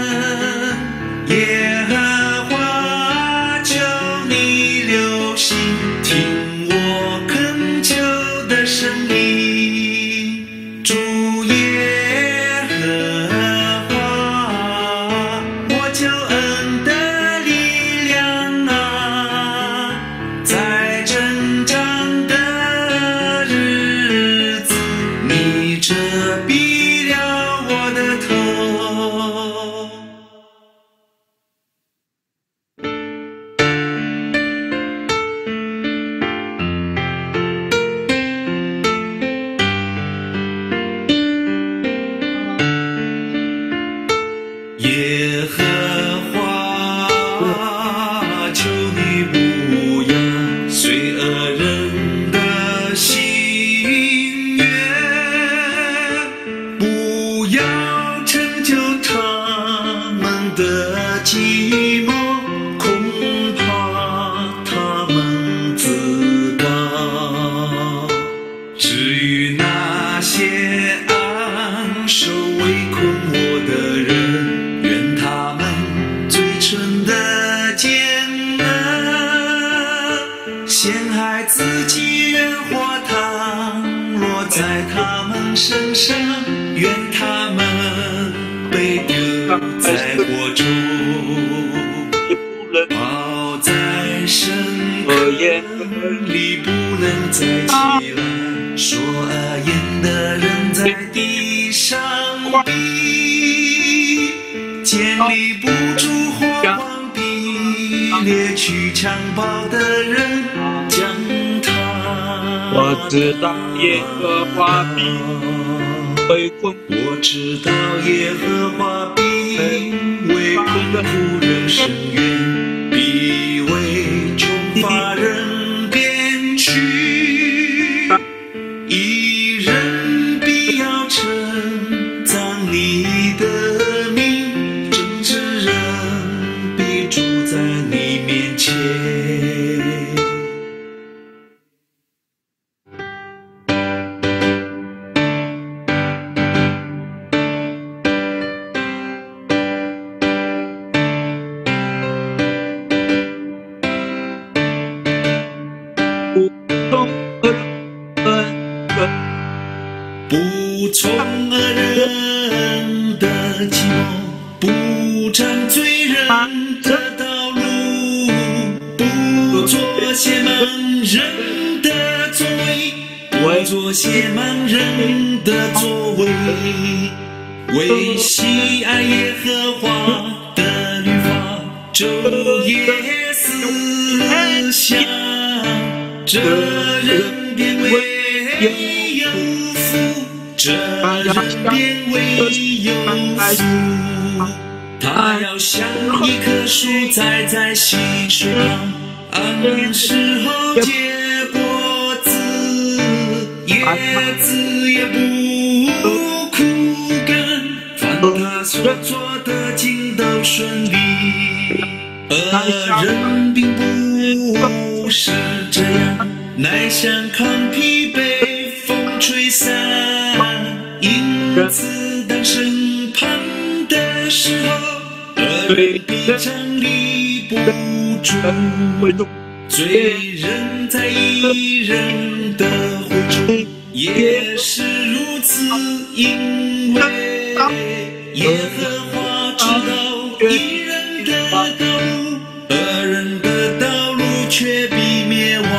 耶和华，求你留心听我恳求的声音。主耶和华，我救恩的力量啊，在征战的日子，你遮蔽了我的头。耶和华，求你不要随恶人的心愿，不要成就他们的计谋，恐怕他们自高。至于那些安守围困我的人，愿他们嘴唇的奸恶，陷害自己，愿火烫落在他们身上，愿他们被丢在火中，泡在深坑里不能再起来，说恶言的人在地上必建立不住火荒地，猎取强暴的人将他。 我知道耶和华必围困我知道耶和华必为困苦人伸冤，必为穷乏人辩屈，义人必要称赞你的名，正直人必住在你面前。 的道路，不做些盲人的作为，不做些盲人的作为，为喜爱耶和华的律法，昼夜思想，这人便为有福，这人便为有福。他要像一棵树栽在溪水旁，按时候结果子，叶子也不枯干，凡他所做的尽都顺利。恶人并不是这样，乃像糠皮被风吹散，因此当审判的时候，恶人必站立不住，罪人在义人的会中也是如此，因为耶和华知道义人的道路，恶人的道路却必灭亡。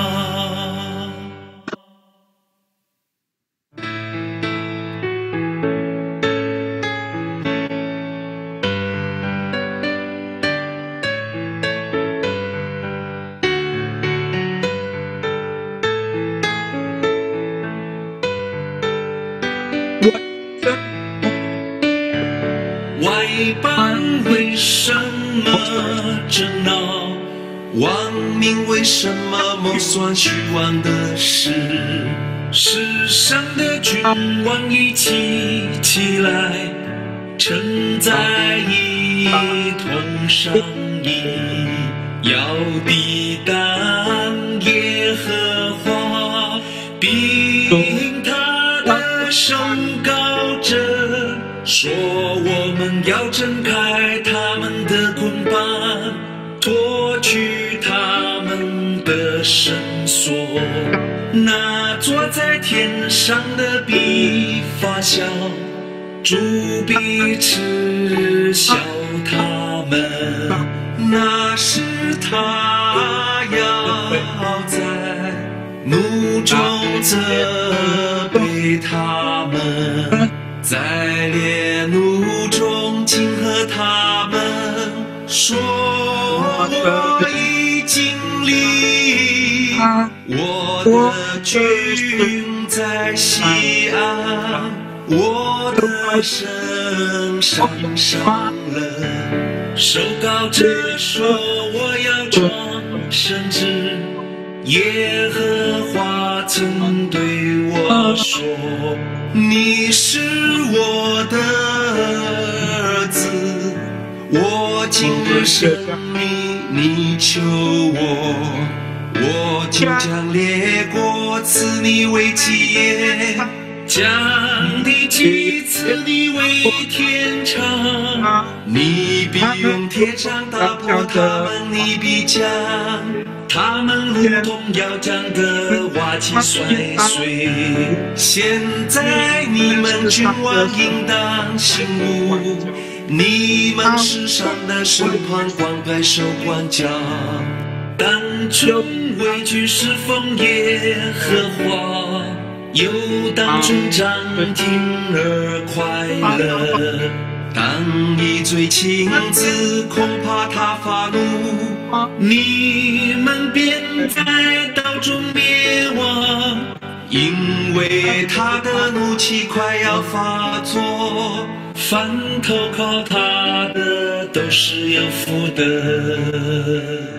外邦为什么争闹？万民为什么谋算虚妄的事？世上的君王一起起来，称在一同商议，要抵挡耶和华，并他的手高着，说我们要挣开他们的捆绑，脱去他们的绳索。那坐在天上的必发笑，主必嗤笑他们。那时他要在怒中责备他们，在烈怒中惊吓他们，说我已经历，我的君在西安，我的圣上上了，手高着说我要装圣旨，耶和华曾对我说，你是我的儿子，我今日生你，你求我，我就将列国赐你为基业，将地基赐你为天场，你必用铁杖打破他们，你必将他们如同窑匠的瓦器摔碎。现在你们君王应当醒悟，你们世上的审判官该受管教，当中畏惧侍奉耶和华，又当中暂停而快乐。当以罪亲自，恐怕他发怒，你们便在道中灭亡，因为他的怒气快要发作，凡投靠他的都是有福的。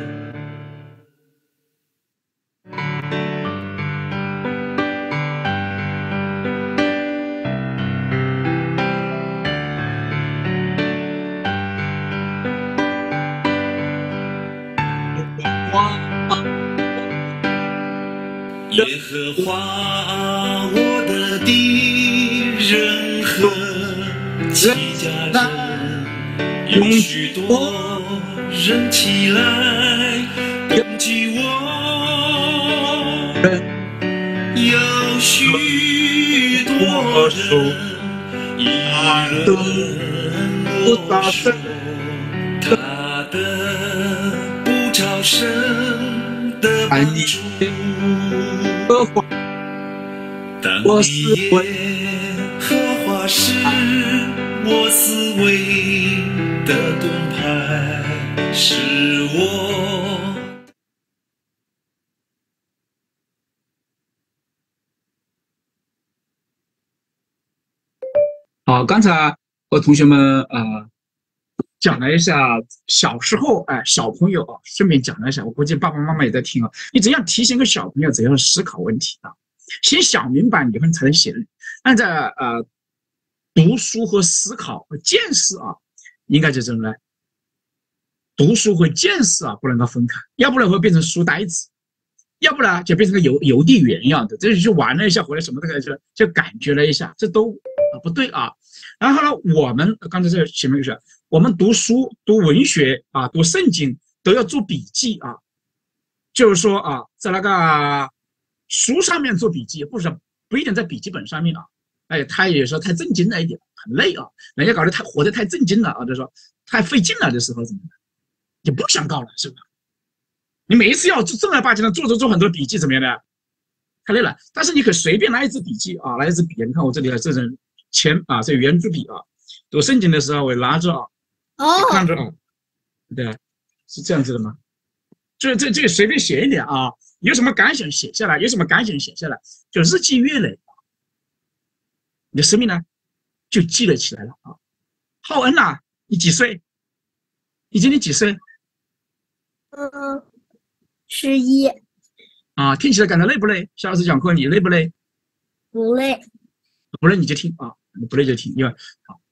耶和华我的敌人和欺家人，有许多人起来攻击我，有许多人议论我说，他的不超生的帮助。 荷花， 当我你是为耶和华是我思维的盾牌，是我。 好，刚才和同学们讲了一下小时候，小朋友啊，顺便讲了一下，我估计爸爸妈妈也在听啊。你怎样提醒个小朋友怎样思考问题啊？先想明白以后你才能写。按照读书和思考和见识啊，应该是这种呢。读书和见识啊不能够分开，要不然会变成书呆子，要不然就变成个邮递员一样的，这就去玩了一下回来什么的就感觉了一下，这都不对啊。然后呢，我们刚才这前面就是我们读书、读文学啊、读圣经都要做笔记啊，就是说啊，在那个书上面做笔记，不一定在笔记本上面啊。他有时候太正经了一点，很累啊，人家搞得活得太正经了啊，就说太费劲了的时候怎么办？就不想搞了，是吧？你每一次要正儿八经的做很多笔记，怎么样的？太累了。但是你可随便拿一支笔记啊，拿一支笔，你看我这里的这种这圆珠笔啊，读圣经的时候我拿着啊，看着啊，对，是这样子的吗？这个随便写一点啊，有什么感想写下来，有什么感想写下来，就日积月累，你的生命呢就积累起来了啊。浩恩呐，你几岁？你今年几岁 ？11。 啊，听起来感到累不累？夏老师讲课你累不累？ 不累。 不累你就听啊，你不累就听，因为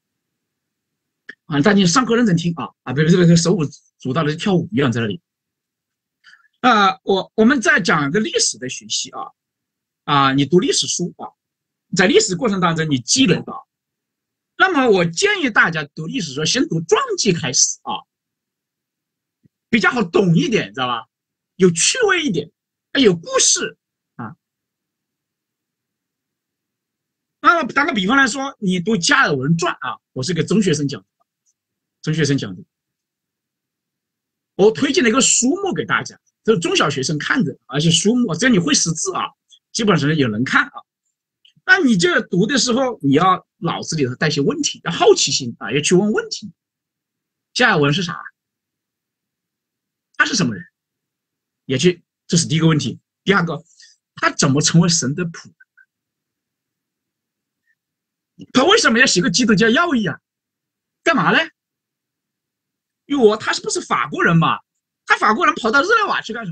但你上课认真听啊，别这个手舞足蹈的跳舞一样在那里。我们在讲个历史的学习你读历史书啊，在历史过程当中你积累的。那么我建议大家读历史书，先读传记开始啊，比较好懂一点，知道吧？有趣味一点，有故事啊。那么打个比方来说，你读加尔文传啊，我是给中学生讲的，我推荐了一个书目给大家，这是中小学生看的，而且书目只要你会识字啊，基本上也能看啊。那你这读的时候，你要脑子里头带些问题，要好奇心啊，要去问问题。加尔文是啥？他是什么人？这是第一个问题。第二个，他怎么成为神的仆人？他为什么要写个基督教要义啊？干嘛呢？他是不是法国人嘛？他法国人跑到日内瓦去干什么？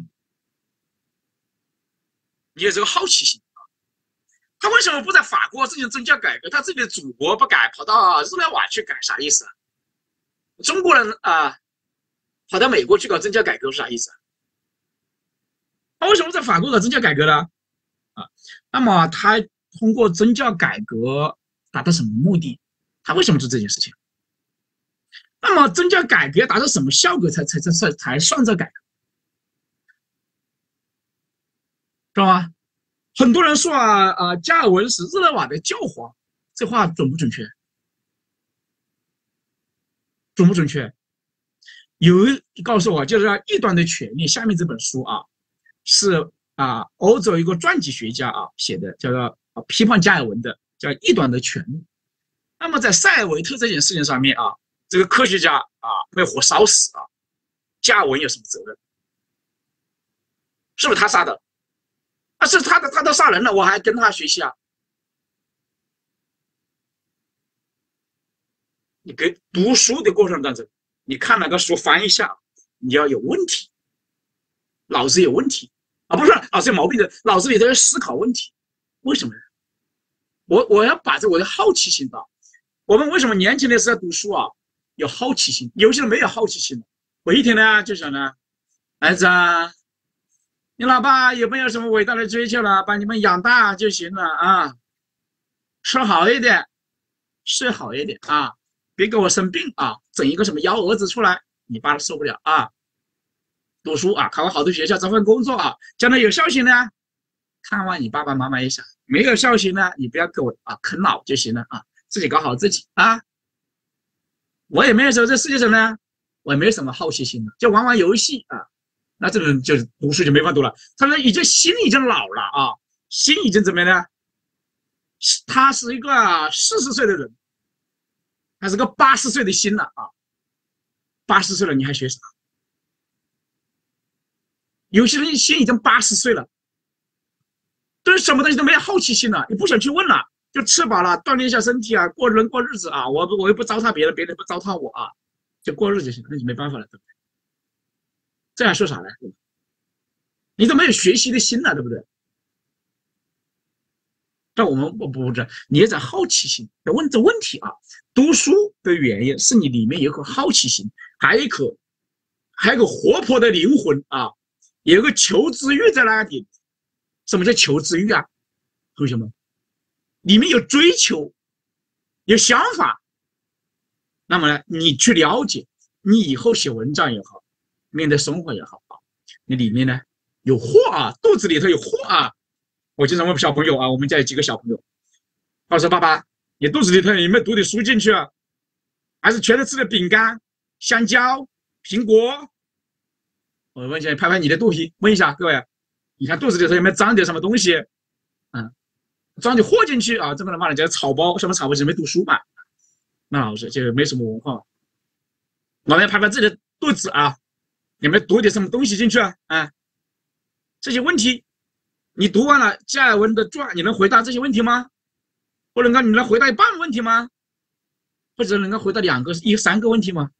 你有这个好奇心啊。他为什么不在法国进行宗教改革？他自己的祖国不改，跑到日内瓦去改，啥意思啊？中国人跑到美国去搞宗教改革是啥意思啊？他为什么在法国搞宗教改革呢？那么他通过宗教改革达到什么目的？他为什么做这件事情？那么宗教改革达到什么效果才算这改革？知道吗？很多人说加尔文是日内瓦的教皇，这话准不准确？准不准确？有人告诉我，就是《异端的权利》下面这本书是欧洲一个传记学家写的，叫做批判加尔文的，叫《异端的权利》。那么在塞尔维特这件事情上面这个科学家被火烧死加尔文有什么责任？是不是他杀的？是他都杀人了，我还跟他学习你给读书的过程当中，你看那个书翻一下，你要有问题，脑子有问题不是脑子有毛病的，脑子里都要思考问题。为什么呢？我要把我的好奇心我们为什么年轻的时候读书有好奇心？有些人没有好奇心，我一天呢就想呢，儿子你老爸有没有什么伟大的追求了？把你们养大就行了吃好一点，睡好一点别给我生病整一个什么幺蛾子出来，你爸受不了读书考个好的学校，找份工作将来有孝心呢，看望你爸爸妈妈一下；没有孝心呢，你不要给我啃老就行了自己搞好自己我也没有说这世界上呢， 我也没什么好奇心了，就玩玩游戏啊。那这个人就是读书就没法读了，他说心已经老了啊，心已经怎么样呢？他是一个40岁的人，他是个80岁的心了啊，80岁了你还学啥？有些人心已经80岁了，对什么东西都没有好奇心了，你不想去问了，就吃饱了，锻炼一下身体啊，过日子啊，我又不糟蹋别人，别人不糟蹋我啊，就过日子就行了，那就没办法了，对不对？这还说啥呢？你都没有学习的心了，对不对？但我们不是，你也在好奇心要问这问题啊。读书的原因是你里面有颗好奇心，还有一个活泼的灵魂啊，有个求知欲在那里。什么叫求知欲啊？同学们，里面有追求，有想法。那么呢，你去了解，你以后写文章也好，面对生活也好啊，你里面呢有货啊，肚子里头有货啊。我经常问小朋友啊，我们家有几个小朋友，他说：“爸爸，你肚子里头有没有读点书进去啊？还是全都吃的饼干、香蕉、苹果？”我问一下，拍拍你的肚皮，问一下各位，你看肚子里头有没有装点什么东西？装点货进去啊？这个人骂人家草包，什么草包？是没读书嘛？那老师就没什么文化。我们要拍拍自己的肚子啊，有没有读点什么东西进去啊？这些问题。你读完了加尔文的传，你能回答这些问题吗？或者你能回答一半问题吗？或者能够回答3个问题吗？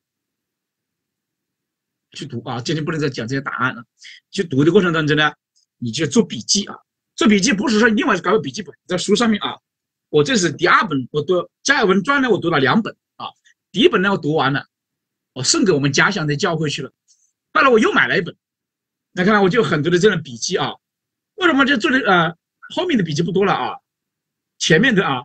去读啊！今天不能再讲这些答案了。去读的过程当中呢，你就做笔记啊。做笔记不是说另外搞个笔记本，在书上面啊。我这是第2本，我读加尔文传呢，我读了2本啊。第1本呢我读完了，我送给我们家乡的教会去了。后来我又买了1本，那看来我就有很多的这样的笔记啊。为什么就做的后面的笔记不多了啊？前面的啊，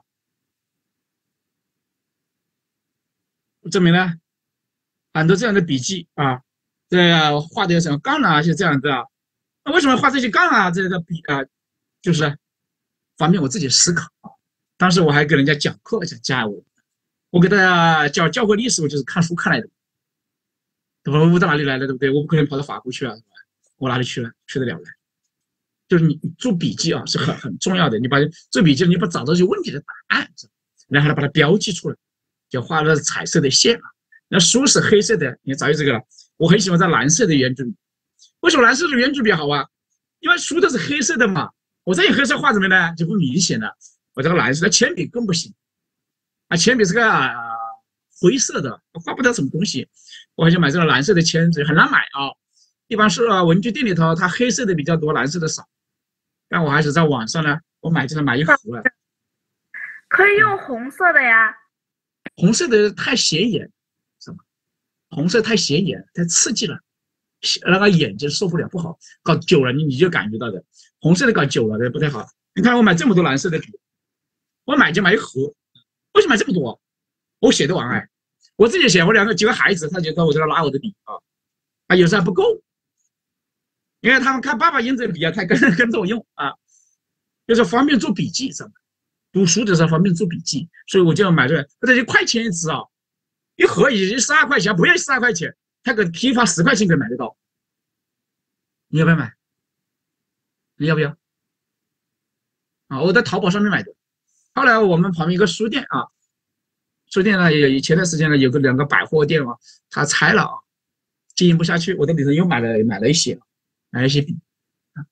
证明呢很多这样的笔记啊，这画的什么杠啊，就这样的啊。那为什么画这些杠啊？这个笔啊，就是方便我自己思考啊。当时我还给人家讲课，讲加尔文，我给大家讲教会历史，我就是看书看来的。我到哪里来的，对不对？我不可能跑到法国去啊，我哪里去了？去得了来？就是你做笔记啊，是很重要的。你把做笔记，你把找到这些问题的答案，然后呢把它标记出来，就画了彩色的线啊。那书是黑色的，你早有这个了。我很喜欢这蓝色的圆珠笔。为什么蓝色的圆珠笔好啊？因为书都是黑色的嘛。我这用黑色画什么呢？就不明显了。我这个蓝色的铅笔更不行啊，铅笔是个灰色的，画不了什么东西。我很想买这个蓝色的铅笔，很难买啊。一般是文具店里头，它黑色的比较多，蓝色的少。但我还是在网上呢，我买一盒了。 可以用红色的呀。 红色的太显眼，什么？红色太显眼，太刺激了，那个眼睛受不了，不好。搞久了你就感觉到的，红色的搞久了的不太好。你看我买这么多蓝色的笔，我买就买一盒，为什么买这么多？我写得完哎，我自己写，我几个孩子，他就在我这儿拿我的笔啊，有时候还不够。因为他们看爸爸用这笔啊，他跟着我用啊，就是方便做笔记，知道吗？读书的时候方便做笔记，所以我就要买这个，这1块钱一支啊，一盒也就12块钱，不要12块钱，他给批发10块钱可以买得到。你要不要买？你要不要？啊，我在淘宝上面买的。后来我们旁边一个书店啊，书店呢前段时间呢有2个百货店啊，它拆了啊，经营不下去，我在里头又买了一些。买一些笔啊，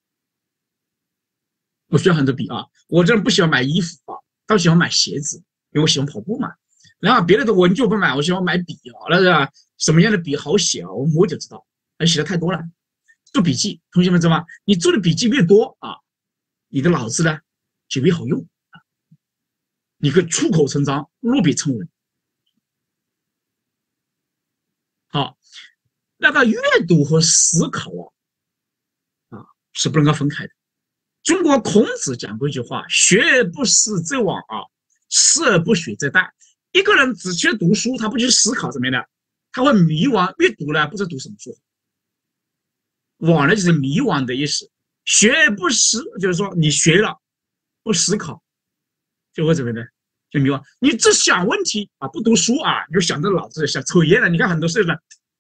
我需要很多笔啊。我这人不喜欢买衣服啊，倒喜欢买鞋子，因为我喜欢跑步嘛。然后别的的文具我不买，我喜欢买笔啊。那个什么样的笔好写啊？我摸就知道，写的太多了。做笔记，同学们知道吗？你做的笔记越多啊，你的脑子呢就越好用啊。你可以出口成章，落笔成文。好，那个阅读和思考是不能够分开的。中国孔子讲过一句话：“学而不思则罔啊，思而不学则殆。”一个人只学读书，他不去思考怎么样的，他会迷惘。越读呢，不知道读什么书。惘呢就是迷惘的意思。学而不思，就是说你学了不思考，就会怎么样的，就迷惘。你只想问题啊，不读书啊，你就想着脑子想抽烟了。你看很多事呢，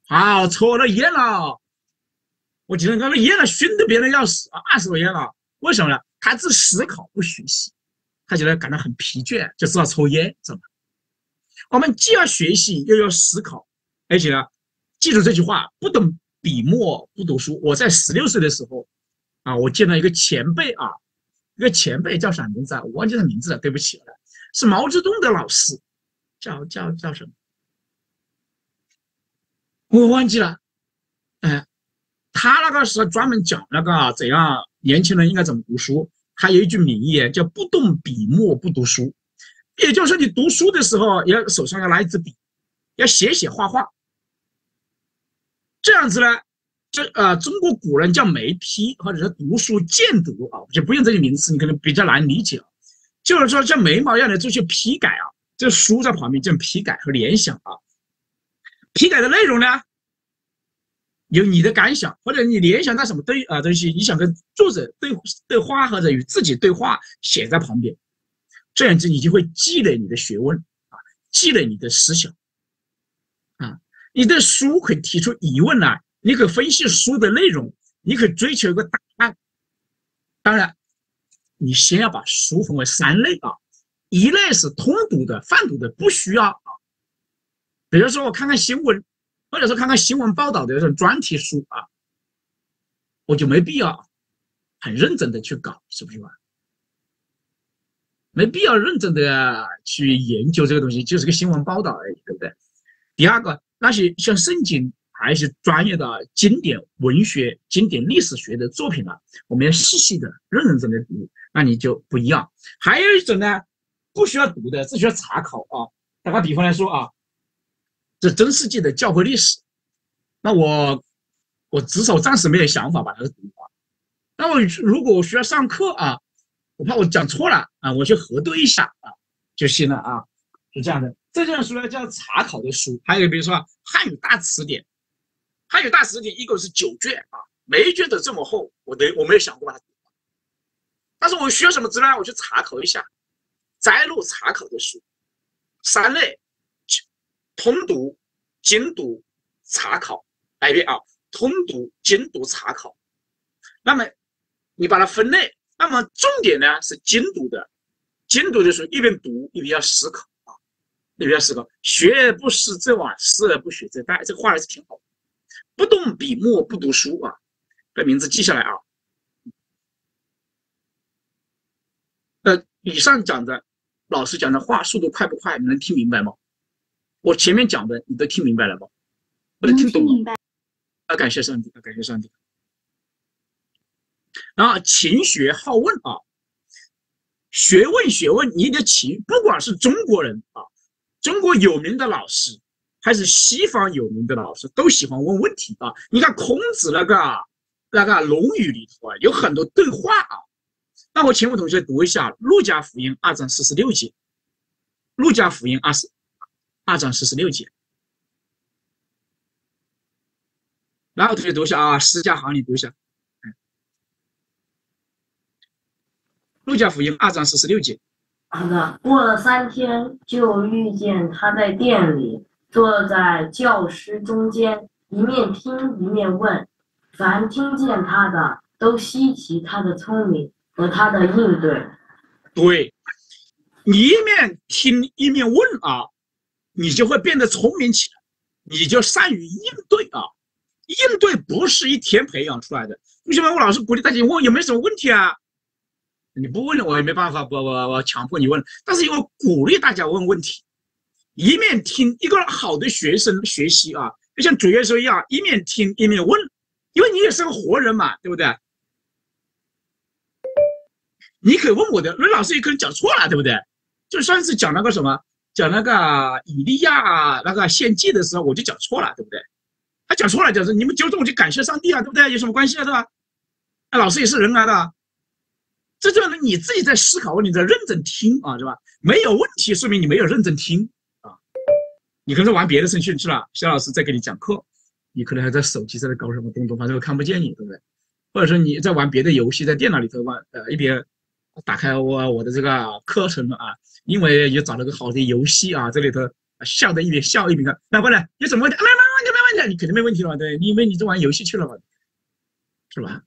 好，抽了烟了。我记得那个烟了，熏得别人要死啊，20多烟了。为什么呢？他只思考不学习，他觉得感到很疲倦，就知道抽烟，知道吗？我们既要学习，又要思考，而且呢，记住这句话：不懂笔墨不读书。我在16岁的时候啊，我见到一个前辈啊，一个前辈叫啥名字啊？我忘记他名字了，对不起了，是毛泽东的老师，叫什么？我忘记了。他那个是专门讲那个怎样年轻人应该怎么读书。他有一句名言叫不动笔墨不读书，也就是说你读书的时候要手上要拿一支笔，要写画画。这样子呢，中国古人叫眉批，或者是读书见读啊，就不用这些名词，你可能比较难理解。就是说像眉毛一样的这些批改啊，这书在旁边叫批改和联想啊。批改的内容呢，有你的感想，或者你联想到什么东西，你想跟作者对话，或者与自己对话，写在旁边，这样子你就会积累你的学问啊，积累你的思想啊。你的书可以提出疑问来，你可以分析书的内容，你可以追求一个答案。当然，你先要把书分为3类啊，一类是通读的、泛读的，不需要啊。比如说我看看新闻，或者说看看新闻报道的这种专题书啊，我就没必要很认真的去搞，是不是吧？没必要认真的去研究这个东西，就是个新闻报道而已，对不对？第二个，那些像圣经还是专业的经典文学、经典历史学的作品啊，我们要细细的、认真的读，那你就不一样。还有一种呢，不需要读的，只需要查考啊。打个比方来说啊，这真世界的教会历史，那我至少暂时没有想法把它读完。那我如果我需要上课啊，我怕我讲错了啊，我去核对一下啊就行了啊，是这样的。这种书呢叫查考的书。还有比如说汉语大词典，汉语大词典一共是9卷啊，每一卷都这么厚，我没有想过把它读完。但是我需要什么资料，我去查考一下，摘录查考的书，3类：通读、精读、查考。来一遍啊，通读、精读、查考。那么你把它分类，那么重点呢是精读的。精读的时候一边读一边要思考啊，一边要思考。学而不思则罔，思而不学则殆。这个话还是挺好的。不动笔墨不读书啊，把名字记下来啊。以上讲的老师讲的话速度快不快？你能听明白吗？我前面讲的你都听明白了吗？或者听懂了？感谢上帝，感谢上帝。然后勤学好问啊，学问，你的勤，不管是中国人啊，中国有名的老师，还是西方有名的老师，都喜欢问问题啊。你看孔子那个《论语》里头啊，有很多对话啊。那我请我同学读一下《路加福音》2章46节，《路加福音》2章46节。然后同学读一下啊，施家航你读一下。路加福音2章46节。 好的，过了3天，就遇见他在店里，坐在教师中间，一面听一面问。凡听见他的，都稀奇他的聪明和他的应对。 对，你一面听一面问啊，你就会变得聪明起来，你就善于应对啊。应对不是一天培养出来的。为什么我老是鼓励大家问有没有什么问题啊？你不问我也没办法，我强迫你问。但是因为鼓励大家问问题，一面听，一个好的学生学习啊，就像主耶稣一样，一面听一面问，因为你也是个活人嘛，对不对？你可以问我的，那老师也可能讲错了，对不对？就上次讲那个什么，讲那个以利亚那个献祭的时候，我就讲错了，对不对？他讲错了，就是你们纠正我就感谢上帝啊，对不对？有什么关系啊，对吧？那老师也是人来的，这就是你自己在思考，你在认真听啊，是吧？没有问题，说明你没有认真听啊。你可能是玩别的程序去了，肖老师在给你讲课，你可能还在手机在那搞什么动作，反正我看不见你，对不对？或者说你在玩别的游戏，在电脑里头玩，一边打开我的这个课程啊，因为也找了个好的游戏啊，这里头笑的一边笑一边看，那不然有什么问题？来， 问题，你肯定没问题了，对，因为你这玩游戏去了嘛，是吧？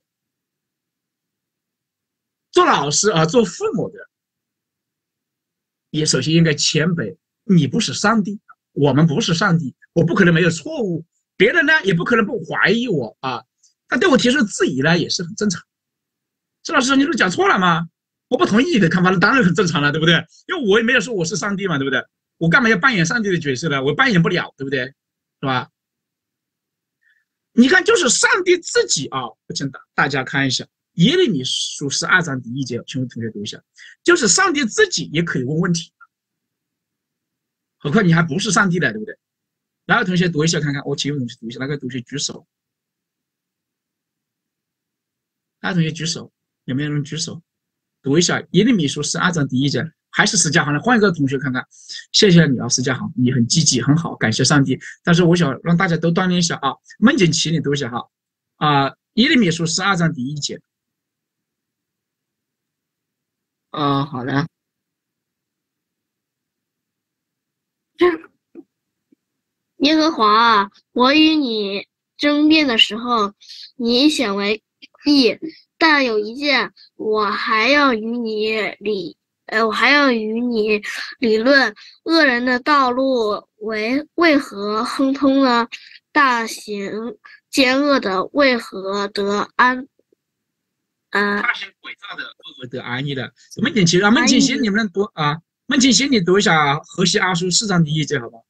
做老师啊，做父母的，也首先应该谦卑。你不是上帝，我们不是上帝，我不可能没有错误，别人呢也不可能不怀疑我啊。他对我提出质疑呢，也是很正常。郑老师，你不是讲错了吗？我不同意你的看法，那当然很正常了，对不对？因为我也没有说我是上帝嘛，对不对？我干嘛要扮演上帝的角色呢？我扮演不了，对不对？是吧？你看，就是上帝自己啊！我请大家看一下耶利米书12章第1节，请问同学读一下，就是上帝自己也可以问问题，何况你还不是上帝的，对不对？哪个同学读一下看看？我请问同学读一下，哪个同学举手？哪个同学举手？有没有人举手？读一下耶利米书12章第1节，还是石家航的？换一个同学看看。谢谢你啊，石家航，你很积极，很好，感谢上帝。但是我想让大家都锻炼一下啊。孟景琦，你读一下哈。耶利米书12章第1节。 好的。 耶和华啊，我与你争辩的时候，你显为义，但有一件，我还要与你理论，恶人的道路为何亨通呢？大行奸恶的为何得安？ 大行诡诈的为何得安逸呢？孟景琦啊，孟景琦，你们读啊？孟景琦，你读一下何西阿书4章第1节，好吧？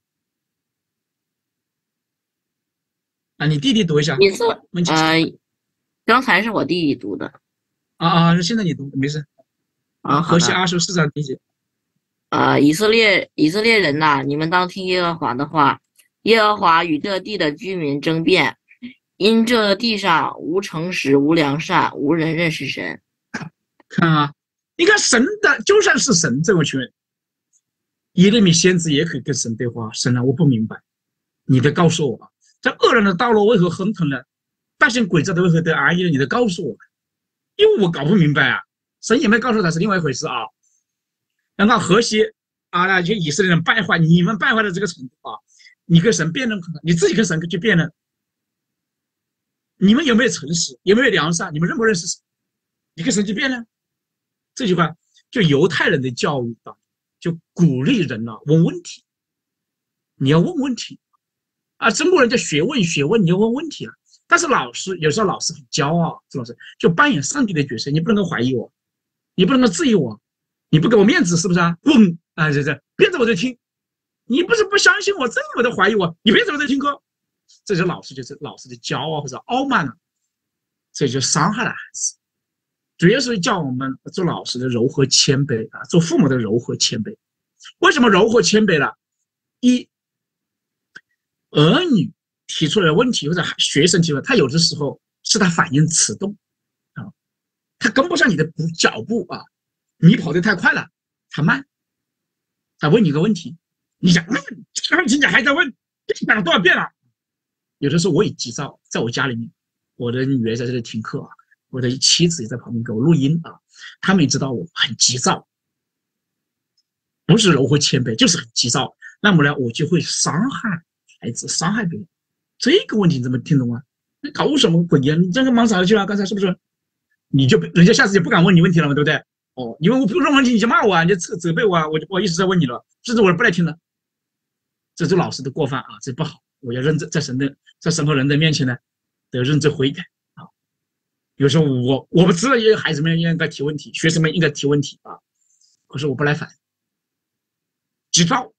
啊，你弟弟读一下。 刚才是我弟弟读的。 现在你读，没事。 啊， 何西阿书4章第1节。 以色列人呐，你们当听耶和华的话。耶和华与这地的居民争辩，因这地上无诚实，无良善，无人认识神。 看啊，你看神的，就算是神这个群，耶利米先知也可以跟神对话。神啊，我不明白，你得告诉我，这恶人的道路为何亨通呢？大行诡诈的为何得安逸呢？你得告诉我，因为我搞不明白啊。神也没告诉他是另外一回事啊。然后河西啊，那就以色列人败坏，你们败坏的这个程度啊，你跟神辩论，你自己跟神去辩论，你们有没有诚实，有没有良善，你们认不认识神？你跟神去辩论。这句话就犹太人的教育啊，就鼓励人啊问问题，你要问问题啊。中国人叫学问，你要问问题啊。但是有时候老师很骄傲，这老师就扮演上帝的角色，你不能够怀疑我，你不能够质疑我，你不给我面子，是不是啊？问啊，这别走我就听，你不是不相信我，这么的怀疑我，你别走我就听课。这是老师的骄傲或者傲慢了，这就伤害了孩子。主要是叫我们做老师的柔和谦卑啊，做父母的柔和谦卑。为什么柔和谦卑了？一，儿女提出来的问题或者学生提出来，他有的时候是他反应迟钝啊，他跟不上你的脚步啊，你跑得太快了，他慢。他问你个问题，你讲这个问题你还在问，你讲了多少遍了？有的时候我也急躁，在我家里面，我的女儿在这里听课啊，我的妻子也在旁边给我录音啊，他们也知道我很急躁，不是柔和谦卑，就是很急躁。那么呢，我就会伤害孩子，伤害别人。这个问题你怎么听懂啊？你搞什么鬼呀？你这个忙啥去了？刚才是不是？你就人家下次就不敢问你问题了嘛，对不对？哦，你问我不问问题，你就骂我啊，你就责备我啊，我就不好意思再问你了，甚至我不来听了。这是老师的过犯啊，这不好。我要认真在神和人的面前呢，得认真悔改啊。有时候我们知道也有孩子们应该提问题，学生们应该提问题啊，可是我不来烦，急躁。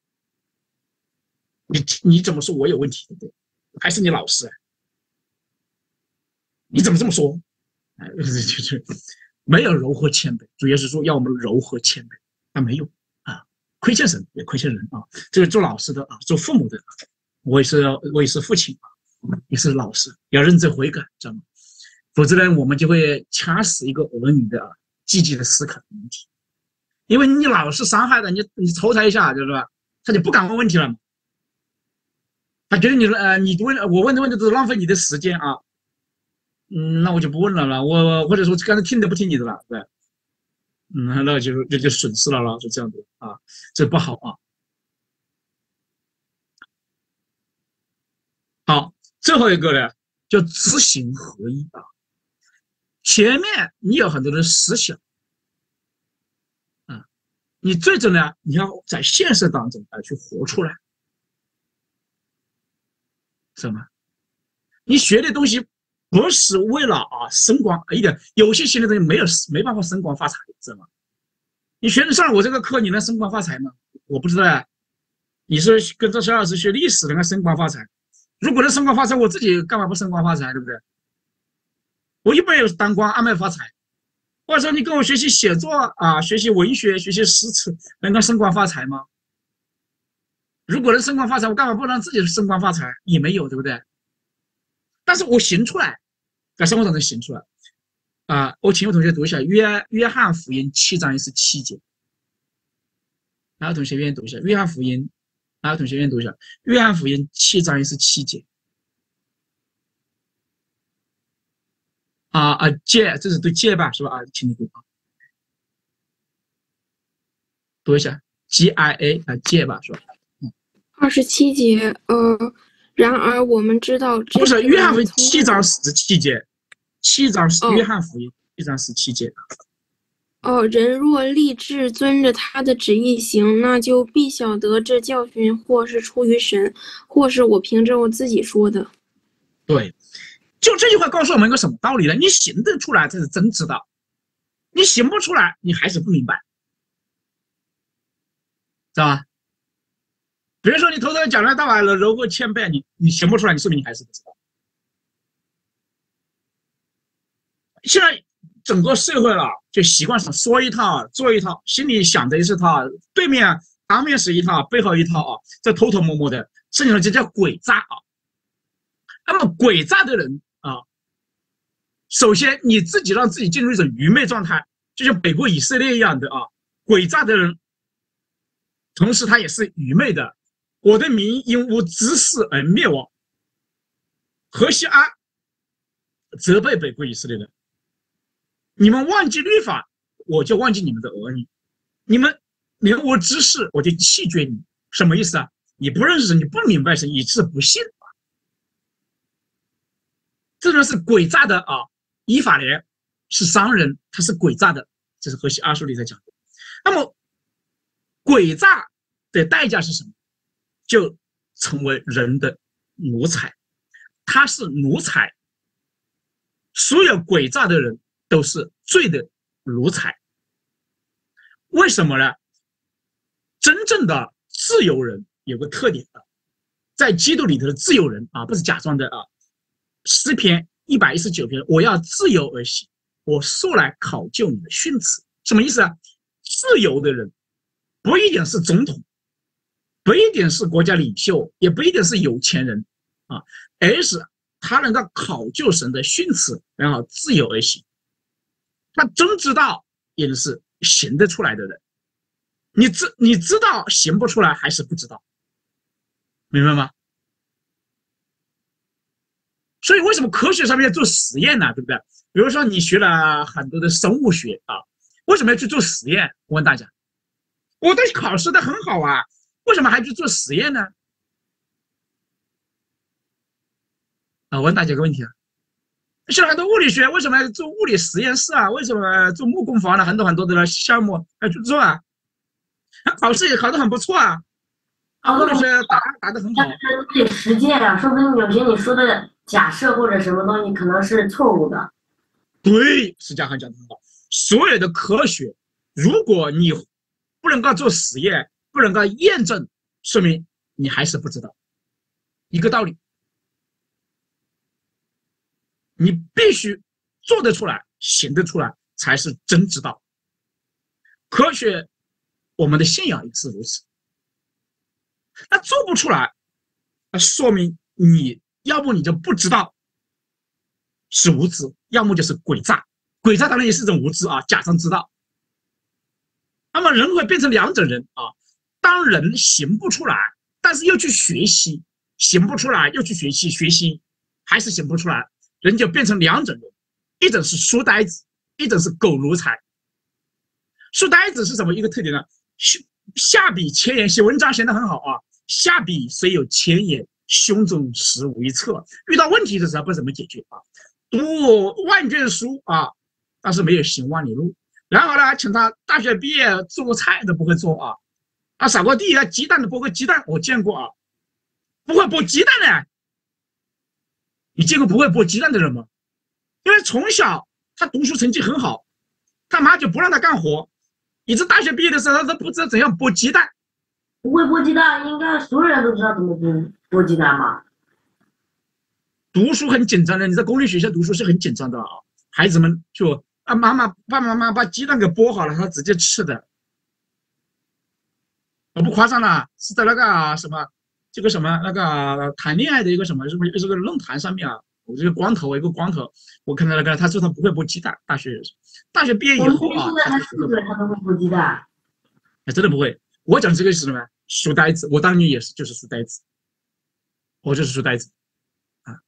你怎么说我有问题，对不对？还是你老师啊？你怎么这么说？就是没有柔和谦卑，主要是说要我们柔和谦卑，但没有啊，亏欠神也亏欠人啊。这个做老师的啊，做父母的，我也是父亲啊，也是老师，要认真悔改，知道吗？否则呢，我们就会掐死一个儿女的积极的思考的问题，因为你老是伤害的，你抽他一下，就是吧？他就不敢问问题了嘛。他觉得你我问的问题都是浪费你的时间啊，那我就不问了，或者说刚才听都不听你的了，对，那就损失了，就这样子啊，这不好啊。 最后一个呢，叫知行合一啊。前面你有很多的思想啊，你最终呢，你要在现实当中去活出来，什么？你学的东西不是为了升官一点，有些学的东西没办法升官发财，知道吗？你学得上我这个课，你能升官发财吗？我不知道呀。你是跟着肖老师学历史能够升官发财？如果能升官发财，我自己干嘛不升官发财，对不对？我又没有当官安排发财。或者说你跟我学习写作啊，学习文学，学习诗词，能够升官发财吗？如果能升官发财，我干嘛不让自己升官发财？也没有，对不对？但是我行出来，在生活当中行出来啊！我请我同学读一下约翰福音7章17节。哪个同学愿意读一下约翰福音？哪个同学愿意读一下约翰福音7章17节？戒，这是读戒吧，是吧？请你读啊，读一下 GIA 戒吧，是吧 ？27节，然而我们知道这不是约翰福音7章17节，7章约翰福音7章17节。 人若立志遵着他的旨意行，那就必晓得这教训或是出于神，或是我凭着我自己说的。 对，就这句话告诉我们一个什么道理呢？你行得出来，这是真知道；你行不出来，你还是不明白，知道吧？比如说你头头讲了大把了，揉过千遍，你行不出来，你说明你还是不知道。现在整个社会了，就习惯上说一套做一套，心里想的是一套，对面当面是一套，背后一套啊，这偷偷摸摸的，剩下的就叫诡诈啊。那么诡诈的人啊，首先你自己让自己进入一种愚昧状态，就像北国以色列一样的啊，诡诈的人，同时他也是愚昧的。我的民因无知识而灭亡。何西阿责备北国以色列人，你们忘记律法，我就忘记你们的儿女；你们连无知识，我就弃绝你。什么意思啊？你不认识神，你不明白神，以致不信。这种是诡诈的啊！以法莲是商人，他是诡诈的，这是何西阿书里在讲的。那么，诡诈的代价是什么？就成为人的奴才，他是奴才。所有诡诈的人都是罪的奴才。为什么呢？真正的自由人有个特点啊，在基督里头的自由人啊，不是假装的啊。诗篇119篇，我要自由而行，我素来考究你的训词。什么意思啊？自由的人不一定是总统，不一定是国家领袖，也不一定是有钱人啊，而是他能够考究神的训词，然后自由而行。他真知道也是行得出来的人。你知道行不出来还是不知道，明白吗？所以为什么科学上面要做实验呢？对不对？比如说你学了很多的生物学啊，为什么要去做实验？我问大家，我的考试的很好啊，为什么还去做实验呢？我问大家个问题啊，像很多物理学为什么要做物理实验室啊？为什么做木工房的很多的项目要去做啊？考试也考得很不错啊，物理学答得很好。 对实践啊，说不定有些你说的假设或者什么东西可能是错误的。 对，施家涵讲得很好。所有的科学，如果你不能够做实验，不能够验证，说明你还是不知道一个道理。你必须做得出来，行得出来，才是真知道。科学，我们的信仰也是如此。那做不出来，那说明你要不你就不知道，是无知；要么就是诡诈。诡诈当然也是一种无知啊，假装知道。那么人会变成两种人啊，当人行不出来，但是又去学习，行不出来又去学习，学习还是行不出来，人就变成两种人，一种是书呆子，一种是狗奴才。书呆子是什么一个特点呢？下笔千言，写文章写得很好啊，下笔虽有千言， 胸中实无一策。遇到问题的时候不怎么解决啊，读万卷书啊，但是没有行万里路。然后呢，请他大学毕业做菜都不会做啊，他扫个地啊，鸡蛋都剥个鸡蛋，我见过啊，不会剥鸡蛋的。你见过不会剥鸡蛋的人吗？因为从小他读书成绩很好，他妈就不让他干活，以致大学毕业的时候他都不知道怎样剥鸡蛋。 不会剥鸡蛋，应该所有人都知道怎么剥鸡蛋嘛。 读书很紧张的，你在公立学校读书是很紧张的啊，孩子们就爸爸妈妈把鸡蛋给剥好了，他直接吃的。我不夸张了，是在那个什么这个什么那个谈恋爱的一个什么这个论坛上面啊，我这个光头一个光头，我看到那个他说他不会剥鸡蛋，大学毕业以后啊， 他4岁他都会剥鸡蛋， 真的不会。我讲这个是什么？书呆子，我当年也是，就是书呆子，我就是书呆子啊。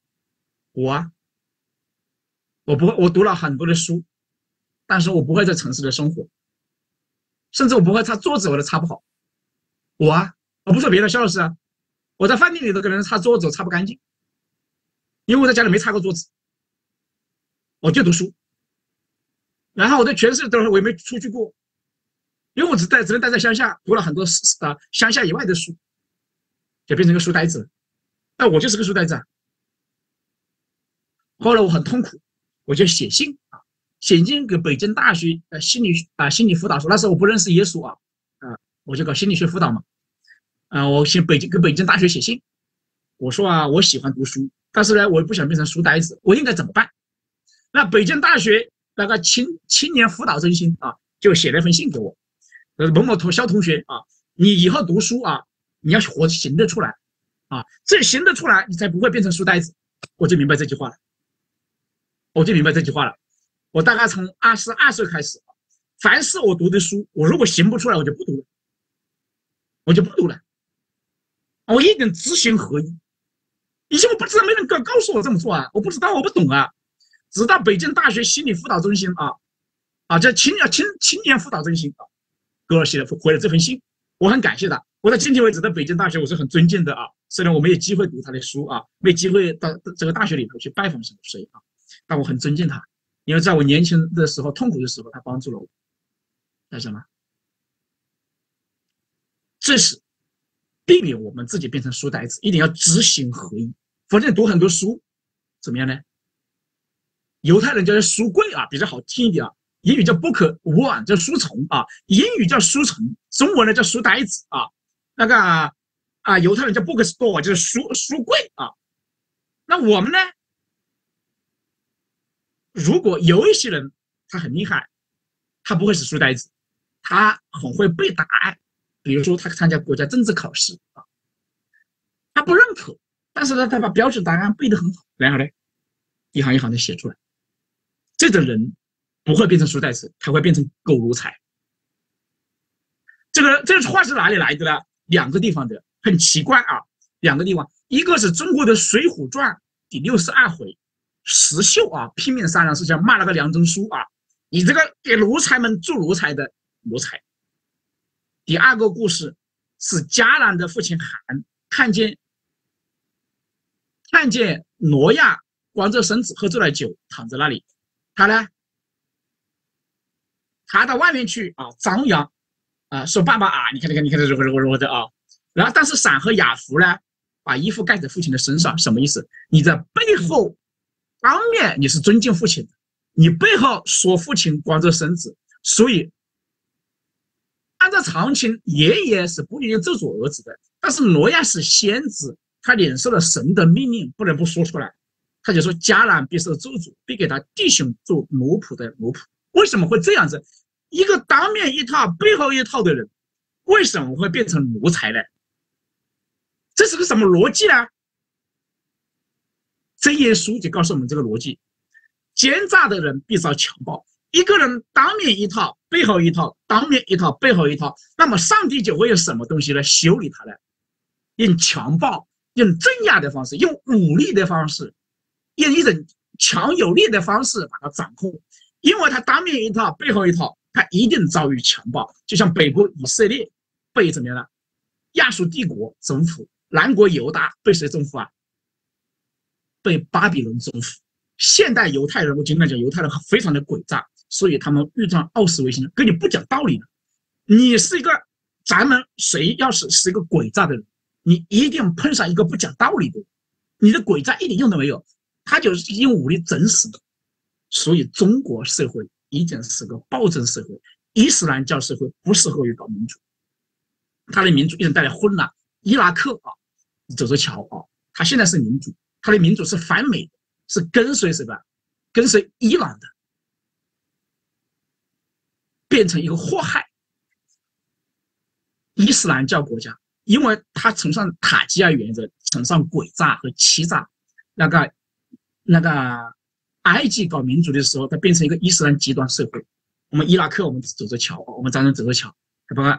我读了很多的书，但是我不会在城市的生活，甚至我不会擦桌子，我都擦不好。我不说别的，肖老师啊，我在饭店里都跟人擦桌子，我擦不干净，因为我在家里没擦过桌子，我就读书。然后我在全市都我也没出去过，因为我只能待在乡下，读了很多乡下以外的书，就变成个书呆子了。那我就是个书呆子啊。后来我很痛苦，我就写信啊，写进给北京大学心理辅导所。那时候我不认识耶稣啊，我就搞心理学辅导嘛。我给北京大学写信，我说啊，我喜欢读书，但是呢，我不想变成书呆子，我应该怎么办？那北京大学那个青年辅导中心啊，就写了一封信给我，某某肖同学啊，你以后读书啊，你要行得出来啊，这行得出来，你才不会变成书呆子。我就明白这句话了。我大概从22岁开始，凡是我读的书，我如果行不出来，我就不读了。我一定知行合一。以前我不知道，没人告诉我这么做啊，我不知道，我不懂啊。直到北京大学心理辅导中心这青年辅导中心给我回了这封信，我很感谢他。我到今天为止，在北京大学我是很尊敬的啊。虽然我没有机会读他的书啊，没机会到这个大学里头去拜访谁啊，但我很尊敬他，因为在我年轻的时候、痛苦的时候，他帮助了我。干什么？这是避免我们自己变成书呆子，一定要知行合一。否则你读很多书，怎么样呢？犹太人叫书贵啊，比较好听一点啊。英语叫 bookworm， 叫书虫啊。英语叫书虫，中文呢叫书呆子啊。那个犹太人叫 bookstore， 就是书柜啊。那我们呢？如果有一些人他很厉害，他不会是书呆子，他很会背答案。比如说他参加国家政治考试啊，他不认可，但是呢，他把标准答案背得很好，然后呢，一行一行的写出来。这种人不会变成书呆子，他会变成狗奴才。这个话是哪里来的呢？两个地方的，很奇怪啊，两个地方，一个是中国的《水浒传》第62回，石秀啊拼命杀人是想骂那个梁中书啊，你这个给奴才们做奴才的奴才。第二个故事是迦南的父亲韩看见挪亚光着身子喝醉了酒躺在那里，他呢，他到外面去啊张扬啊说爸爸啊，你看这如的啊，然后但是闪和雅弗呢把衣服盖在父亲的身上，什么意思？你在背后当面你是尊敬父亲的，你背后说父亲光着身子，所以按照常情，爷爷是不允许咒诅儿子的，但是挪亚是先知，他领受了神的命令，不能不说出来。他就说迦南必受咒诅，必给他弟兄做奴仆的奴仆。为什么会这样子？一个当面一套背后一套的人，为什么会变成奴才呢？这是个什么逻辑呢？箴言书就告诉我们这个逻辑：奸诈的人必遭强暴。一个人当面一套背后一套，当面一套背后一套，那么上帝就会用什么东西来修理他呢？用强暴，用镇压的方式，用武力的方式，用一种强有力的方式把他掌控。因为他当面一套背后一套，他一定遭遇强暴。就像北部以色列被怎么样呢？亚述帝国征服， 南国犹大被谁征服啊？被巴比伦征服。现代犹太人，我经常讲，犹太人非常的诡诈，所以他们遇上奥斯维辛跟你不讲道理的。你是一个，咱们谁要是一个诡诈的人，你一定碰上一个不讲道理的人，你的诡诈一点用都没有，他就是用武力整死的。所以中国社会已经是个暴政社会，伊斯兰教社会不适合于搞民主，他的民主已经带来混乱。伊拉克啊，走着瞧啊，他现在是民主，他的民主是反美的，是跟随谁吧？跟随伊朗的，变成一个祸害。伊斯兰教国家，因为他崇尚塔吉尔原则，崇尚诡诈和欺诈。那个埃及搞民主的时候，它变成一个伊斯兰极端社会。我们伊拉克，我们走着瞧，我们咱们走着瞧，包括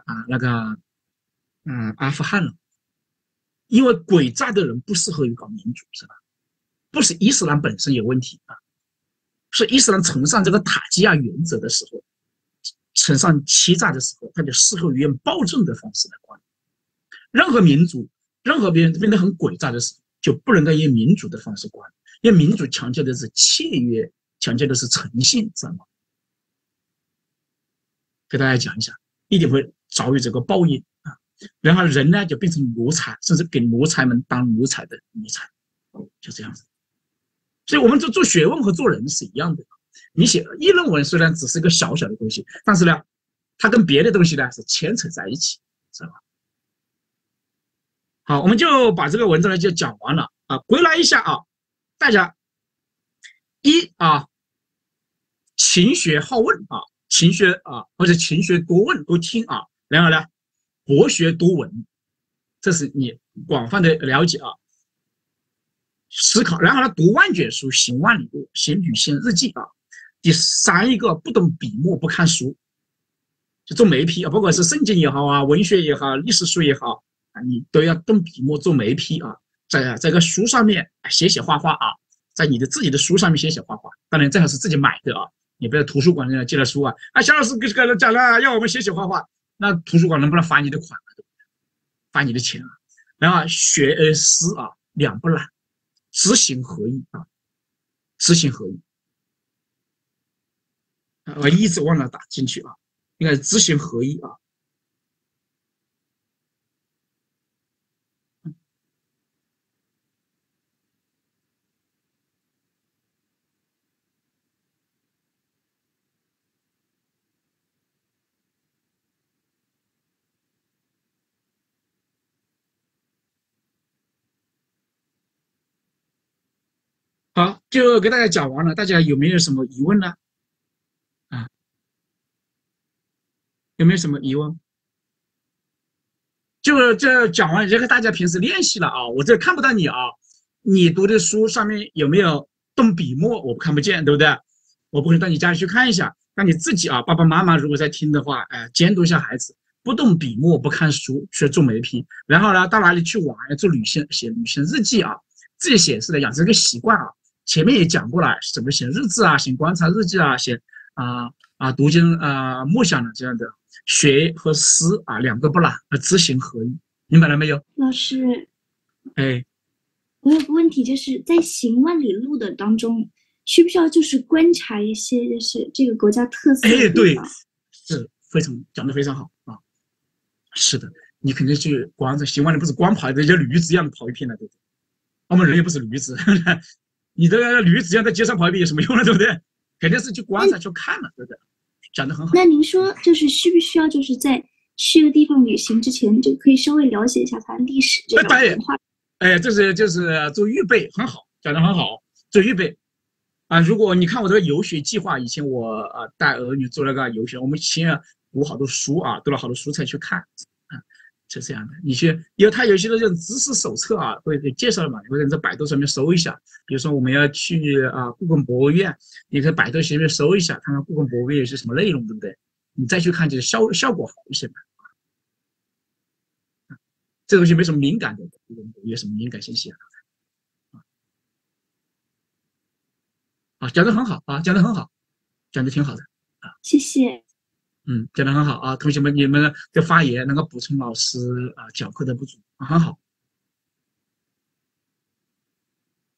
阿富汗了。因为诡诈的人不适合于搞民主，是吧？不是伊斯兰本身有问题啊，是伊斯兰崇尚这个塔吉尔原则的时候，崇尚欺诈的时候，它就适合于用暴政的方式来管理。任何民主，任何别人变得很诡诈的时候，就不能够用民主的方式管理，因为民主强调的是契约，强调的是诚信，知道吗？给大家讲一下，一定会遭遇这个报应啊。然后人呢就变成奴才，甚至给奴才们当奴才的奴才，就这样子。所以我们做学问和做人是一样的。你写议论文虽然只是一个小小的东西，但是呢，它跟别的东西呢是牵扯在一起，知道吧？好，我们就把这个文章呢就讲完了啊。归纳一下啊，大家勤学好问啊，勤学啊或者勤学多问多听啊，然后呢，博学多闻，这是你广泛的了解啊。思考，然后呢，读万卷书，行万里路，写旅行日记啊。第三一个，不懂笔墨，不看书，就做媒批啊，不管是圣经也好啊，文学也好，历史书也好啊，你都要动笔墨做媒批啊，在这个书上面写画画啊，在你的自己的书上面写画画，当然最好是自己买的啊，你不要图书馆里借了书啊，肖老师给人讲了要我们写画画，那图书馆能不能罚你的款啊？罚你的钱啊？然后学思啊，两不懒。知行合一啊，知行合一。我一直忘了打进去啊，应该是知行合一啊。好，就给大家讲完了，大家有没有什么疑问呢？啊，有没有什么疑问？就这讲完，这个大家平时练习了啊，我这看不到你啊，你读的书上面有没有动笔墨？我看不见，对不对？我不会到你家里去看一下，那你自己啊，爸爸妈妈如果在听的话，监督一下孩子，不动笔墨，不看书，去做媒批，然后呢，到哪里去玩，要做写旅行日记啊，自己写是的，养成一个习惯啊。前面也讲过了，怎么写日志啊，写观察日记啊，写读经默想的这样的，学和思啊两个不懒，知行合一，明白了没有？ 老师， 哎， 我有个问题，就是在行万里路的当中，需不需要就是观察一些就是这个国家特色的地方？ 对，是非常讲得非常好啊，是的，你肯定去光着行万里不是光跑的，像驴子一样跑一片了，对不对？我们人也不是驴子。你的驴子要在街上跑一遍有什么用呢？对不对？肯定是去观察、去看了，对不对？讲得很好。 那您说，就是需不需要就是在去个地方旅行之前，就可以稍微了解一下它的历史这种文化？ 这是就是做预备，很好，讲得很好，做预备啊。如果你看我这个游学计划，以前我带儿女做那个游学，我们先读好多书啊，读了好多书才去看啊。是这样的，你去，因为他有些的这种知识手册啊，会给介绍了嘛，你会在百度上面搜一下。比如说我们要去故宫博物院，你在百度上面搜一下，看看故宫博物院是什么内容，对不对？你再去看，就是效果好一些嘛。这东西没什么敏感的，故宫博物院什么敏感信息啊？讲得很好啊，讲得很好，讲得挺好的啊。 谢谢。 讲得很好啊，同学们，你们的发言能够补充老师讲课的不足，很好。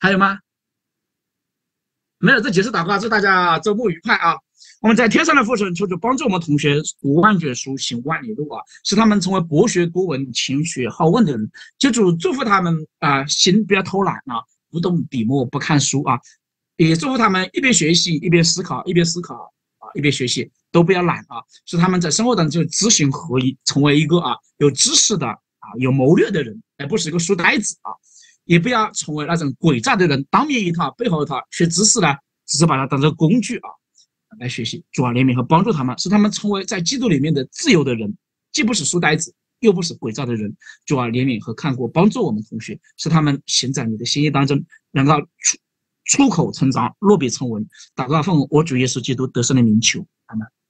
还有吗？没有，这几次祷告，祝大家周末愉快啊！我们在天上的父神，求主帮助我们同学读万卷书，行万里路啊，使他们成为博学多闻、勤学好问的人。求主祝福他们啊，心不要偷懒啊，不动笔墨，不看书啊，也祝福他们一边学习一边思考，一边思考啊一边学习，都不要懒啊，使他们在生活当中知行合一，成为一个有知识的有谋略的人，而不是一个书呆子啊。也不要成为那种诡诈的人，当面一套背后一套。学知识呢，只是把它当成工具来学习。主啊，怜悯和帮助他们，使他们成为在基督里面的自由的人，既不是书呆子，又不是诡诈的人。主啊，怜悯和看顾，帮助我们同学，使他们行在你的心意当中，能够出口成章，落笔成文。祷告奉我主耶稣基督得胜的名求，阿们。